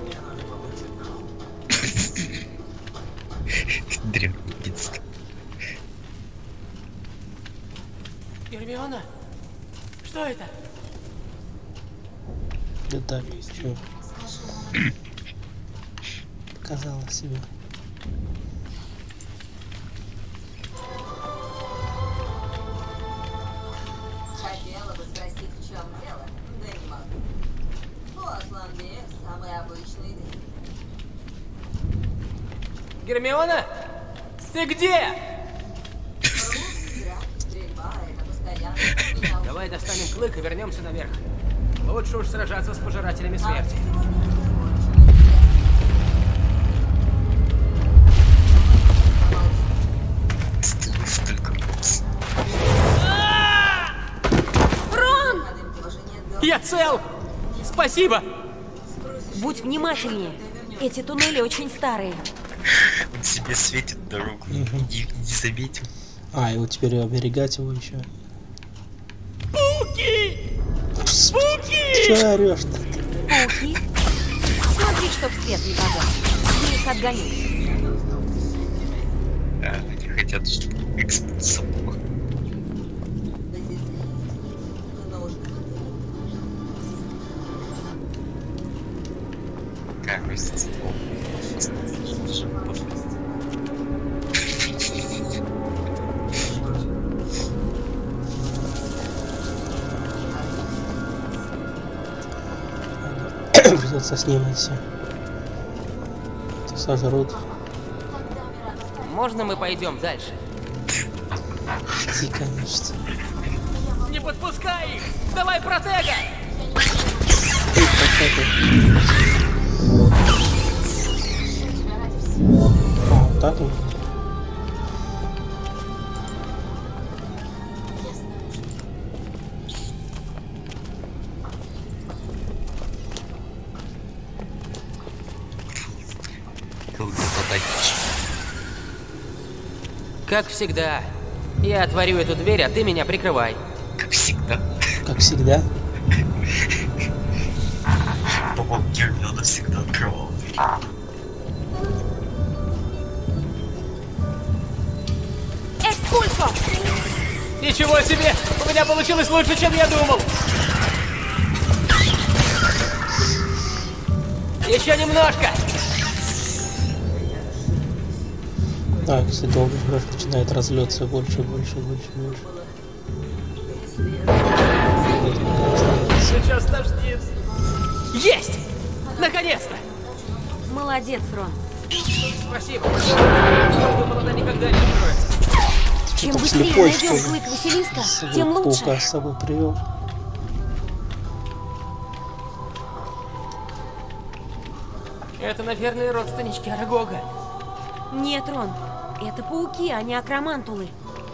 Древний детство. Гермиона? Что это? Да так, чё? Показала себе. Хотела бы спросить, в чем дело, да не могу. Лосландия — самый обычный день. Гермиона? Ты где? Давай достанем клык и вернемся наверх. Лучше уж сражаться с пожирателями смерти. Рон! Я цел! Спасибо! Будь внимательнее. Эти туннели очень старые. Он себе светит дорогу. Иди, не заметил. А, и вот теперь оберегать его еще. Пауки! Пауки! Че орешь-то? Пауки? Смотри, чтоб свет не погас. Я их отгоню. Да, они хотят, чтобы экспульсом было. Как разница? Придется с ним идти. Это сожрут. Можно мы пойдем дальше? Иди, конечно. Не подпускай их! Давай протега! А, так вот. Как всегда. Я отворю эту дверь, а ты меня прикрывай. Как всегда. Как всегда. Папа Гермиона всегда открывал дверь. Экспульсо! Ничего себе! У меня получилось лучше, чем я думал! Еще немножко! Так, если долго жрешь, начинает разлеться больше, больше, больше, больше. Сейчас тошнит. Есть! Наконец-то! Молодец, Рон. Спасибо. Я думал, она никогда не откроется. Чем Там быстрее слепой, найдем что ли? клык Василиска, С тем собой лучше. паука с собой привел. Это, наверное, родственнички Арагога. Нет, Рон, это пауки, а не акромантулы.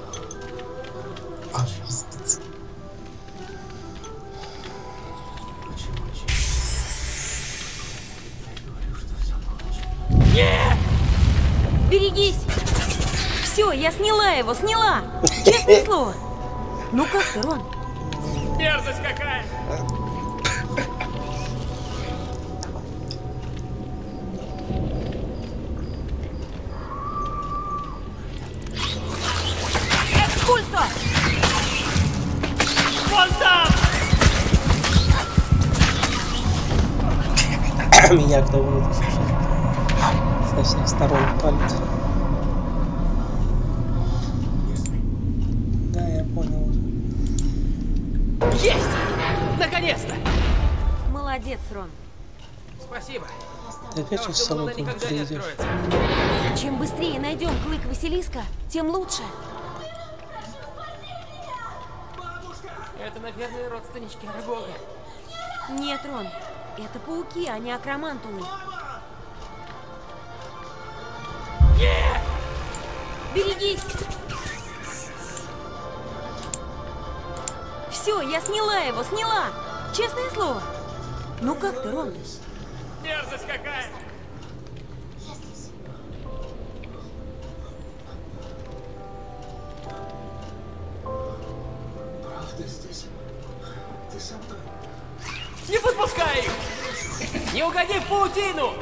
Нет! Берегись! Все, я сняла его, сняла! Честное слово. Ну как ты, Рон? Мерзость какая! Экспульсо! Вон там! Меня кто будет со всех сторон палит. Да, я понял уже. Есть! Наконец-то! Молодец, Рон. Спасибо. Ты опять сейчас с собой приведешь? Чем быстрее найдем клык Василиска, тем лучше. Это, наверное, родственнички Арагога. Нет, Рон, это пауки, а не акромантулы. Нет! Берегись! Все, я сняла его, сняла! Честное слово. Ну как ты, Рон? Мерзость какая! Правда здесь? Ты со мной? Не подпускай их! Не угоди в паутину!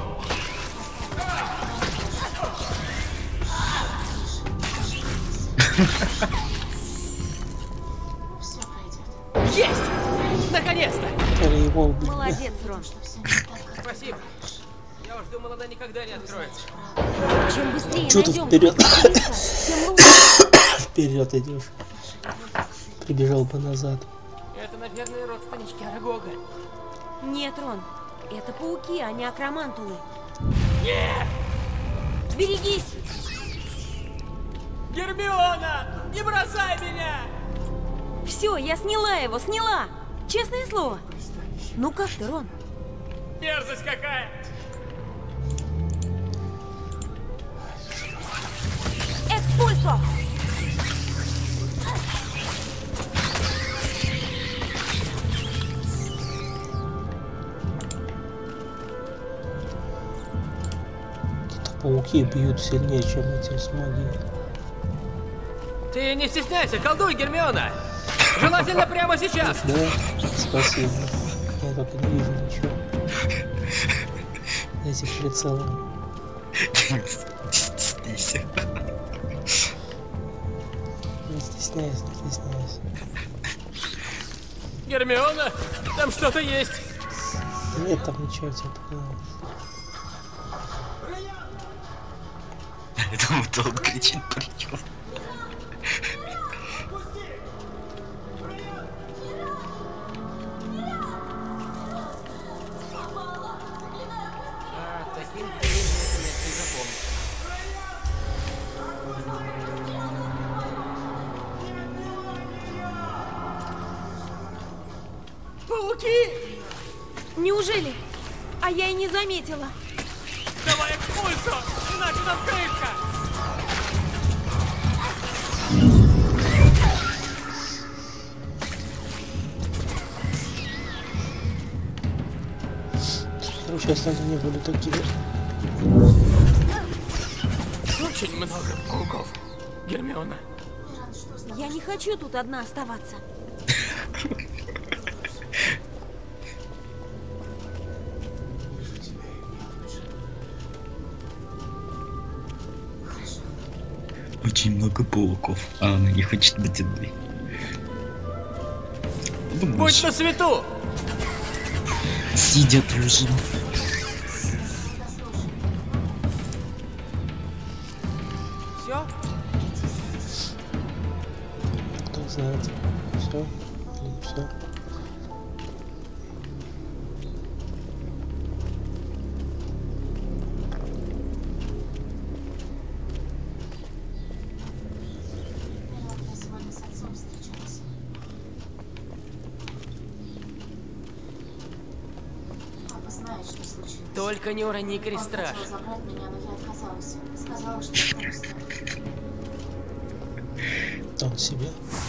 Есть! Наконец-то! Молодец, Рон. Спасибо. Я уж думал, она никогда не откроется. Чем быстрее Чё ты найдем вперед? тем лучше. Вперед идешь. Прибежал бы назад. Это, наверное, родственнички Арагога. Нет, Рон, это пауки, а не акромантулы. Нет! Берегись! Гермиона! Не бросай меня! Все, я сняла его, сняла! Честное слово. Ну как ты, Рон? Мерзость какая! Экспульсо! Пауки бьют сильнее, чем эти с магией. Ты не стесняйся, колдуй, Гермиона! Желательно прямо сейчас! Да, спасибо. Я только не вижу ничего. Этих прицелов. Не стесняйся. Не стесняйся, не стесняйся. Гермиона, там что-то есть! Нет там ничего, я тебя понял. Это вот он кричит причем. А, таким переменным ты запомнишь. Пауки! Неужели? А я и не заметила. Давай экспульсо, иначе нам крышка! Короче, остальные не были такие. Очень много пауков, Гермиона. Я не хочу тут одна оставаться. Очень много пауков, а она не хочет быть одной. Будь на свету! Сидя тоже. Все? Кто знает. Все? Или все? Я сегодня с отцом встречалась. Папа знает, что случилось. Только не урони Он крестраж. хотел забрать меня, но я отказалась. Сказала, что это не стоит. Он себе.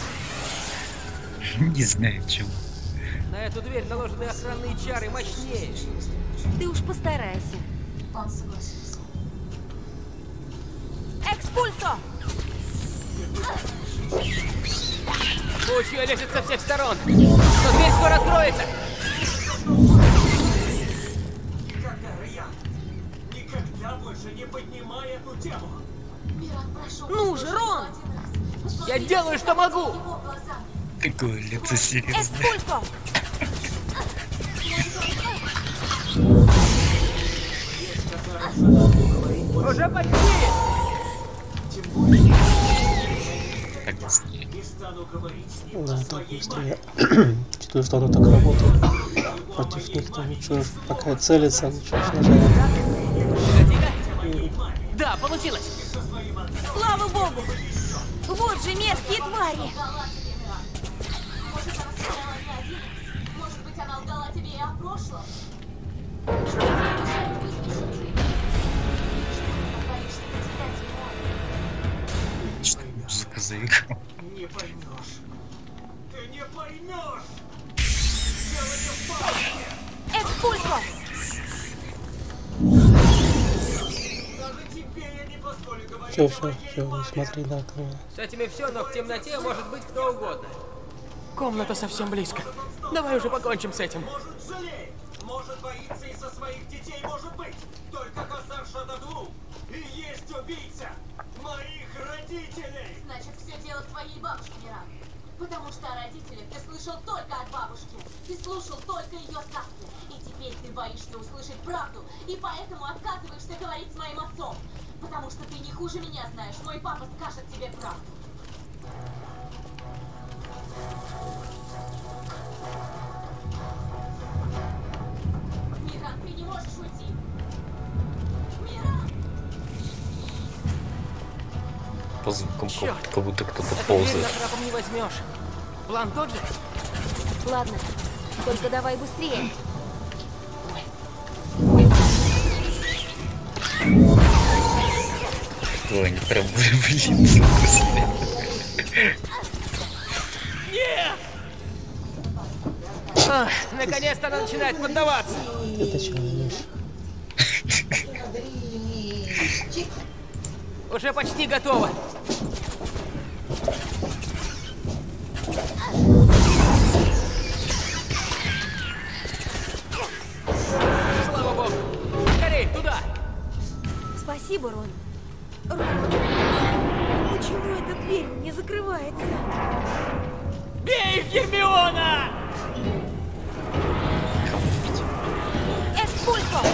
Не знаю, чем. На эту дверь наложены охранные чары мощнее. Ты уж постарайся. Он согласился. Экспульсо! Паучья лезет со всех сторон. Но дверь скоро откроется. Никогда, Райан! Никогда больше не поднимай эту тему! Ну же, Рон! Я делаю, что могу! Какое лицо серьезное. Экспульсо! Уже почти! Так быстрее. Да, так быстрее. Чувствую, что оно так работает. Против них там ничего, пока целится, ничего не нажали. Да, получилось! Слава богу! Вот же мерзкие твари! Дело не один. Может быть, она лгала тебе и о прошлом? Что тебе мешает выслушать? Боишься потерять его? Что музыка за игру? Не поймешь. Ты не поймешь. Дело не в палке. Экспульсо! Даже тебе я не позволю говорить. Все, все, все, не смотри на окно. С этими все, но в темноте может быть кто угодно. Комната совсем близко. Давай уже покончим с этим. Может, жалеет. Может, боится из-за своих детей, может быть. Только Хазар Шададу и есть убийца моих родителей. Значит, все дело в твоей бабушке, Миран. Потому что о родителях ты слышал только от бабушки. Ты слушал только ее сказки. И теперь ты боишься услышать правду. И поэтому отказываешься говорить с моим отцом. Потому что ты не хуже меня знаешь. Мой папа скажет тебе правду. Миран, ты не можешь уйти. Миран! По звукам, Чёрт. как, как будто кто-то Эту дверь ползает. натрапом не возьмешь. План тот же? Ладно, только давай быстрее. Ой, они прям блин, слушай. Нет! А, наконец-то она начинает поддаваться. Это что, Леш? Уже почти готово. Слава богу. Скорей, туда. Спасибо, Рон. Рон, почему эта дверь не закрывается? Бей их, Гермиона! Экспульсо!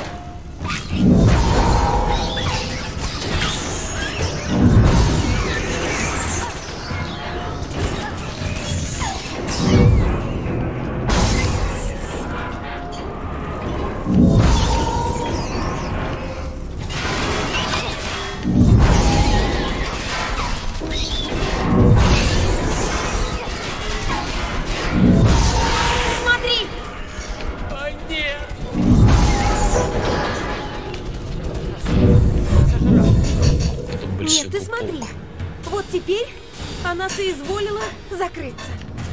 Смотри! О, нет! Нет, ты смотри. Вот теперь она соизволила закрыться.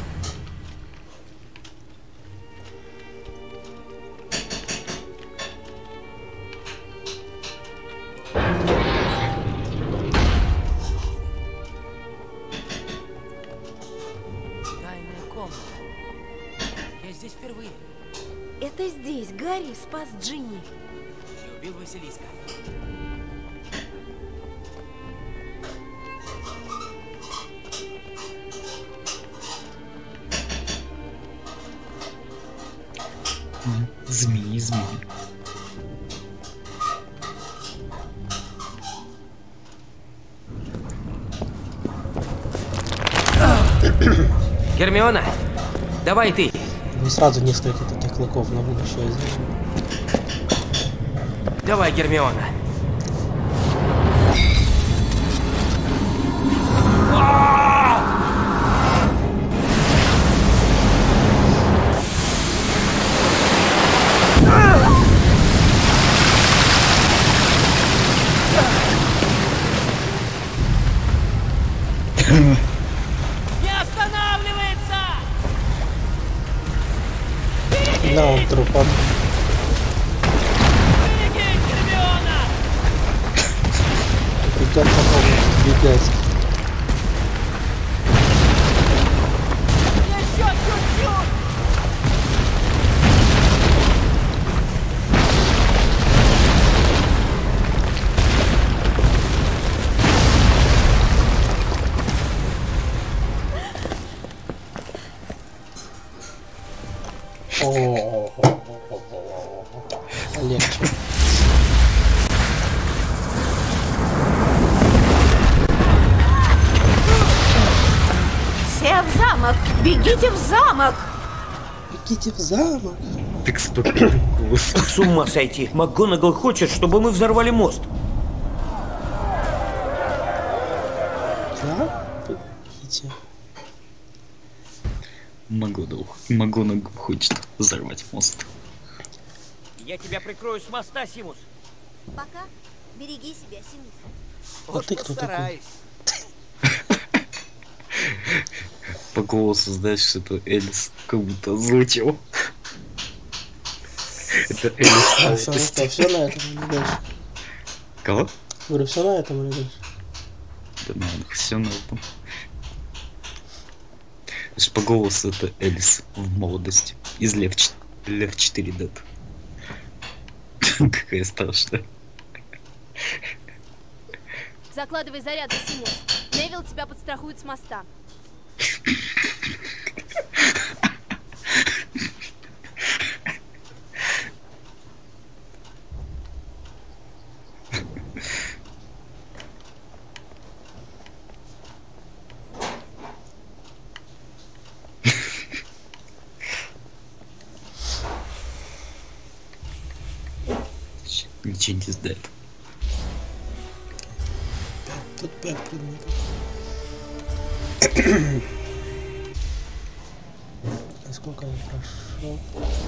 Тайная комната. Я здесь впервые. Это здесь Гарри спас Джинни. И убил Василиска. Змеи, змеи. Гермиона, давай ты. Ну сразу несколько таких клыков на будущее сделаем. Давай, Гермиона. Не останавливается! Да, он трупан. Берегись, Гермиона! Придется много бегать. Еще чуть-чуть! О, легче. Все в замок! Бегите в замок! Бегите в замок! С ума сойти! МакГонагал хочет, чтобы мы взорвали мост. Да? Бегите. Могу, да, могу, ногу хочет взорвать мост. Я тебя прикрою с моста, Симус. Пока. Береги себя, Симус. А ты кто такой? По голосу знаешь, что это Элис как будто озвучил. Это Элис. Все, что, все на этом или дальше? Кого? Говорю, все на этом или дальше? Да, наверное, все на этом. Значит, по голосу это Элис в молодости. Из Лев четыре Дед. Какая страшная. Закладывай заряды, Симус. Невил тебя подстрахует с моста. Ничего не сдает. Тут пять предметов. А сколько я прошел?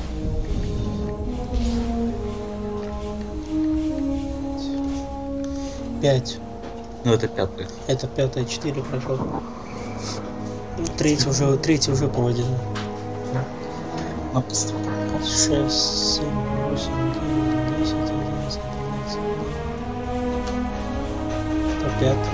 Пять. Ну это пятое. Это пятое, четыре прошел. Ну, третий уже, третий уже пройдено. А быстро. Шесть, семь, восемь, девять, десять, одиннадцать, двенадцать. Это пятое.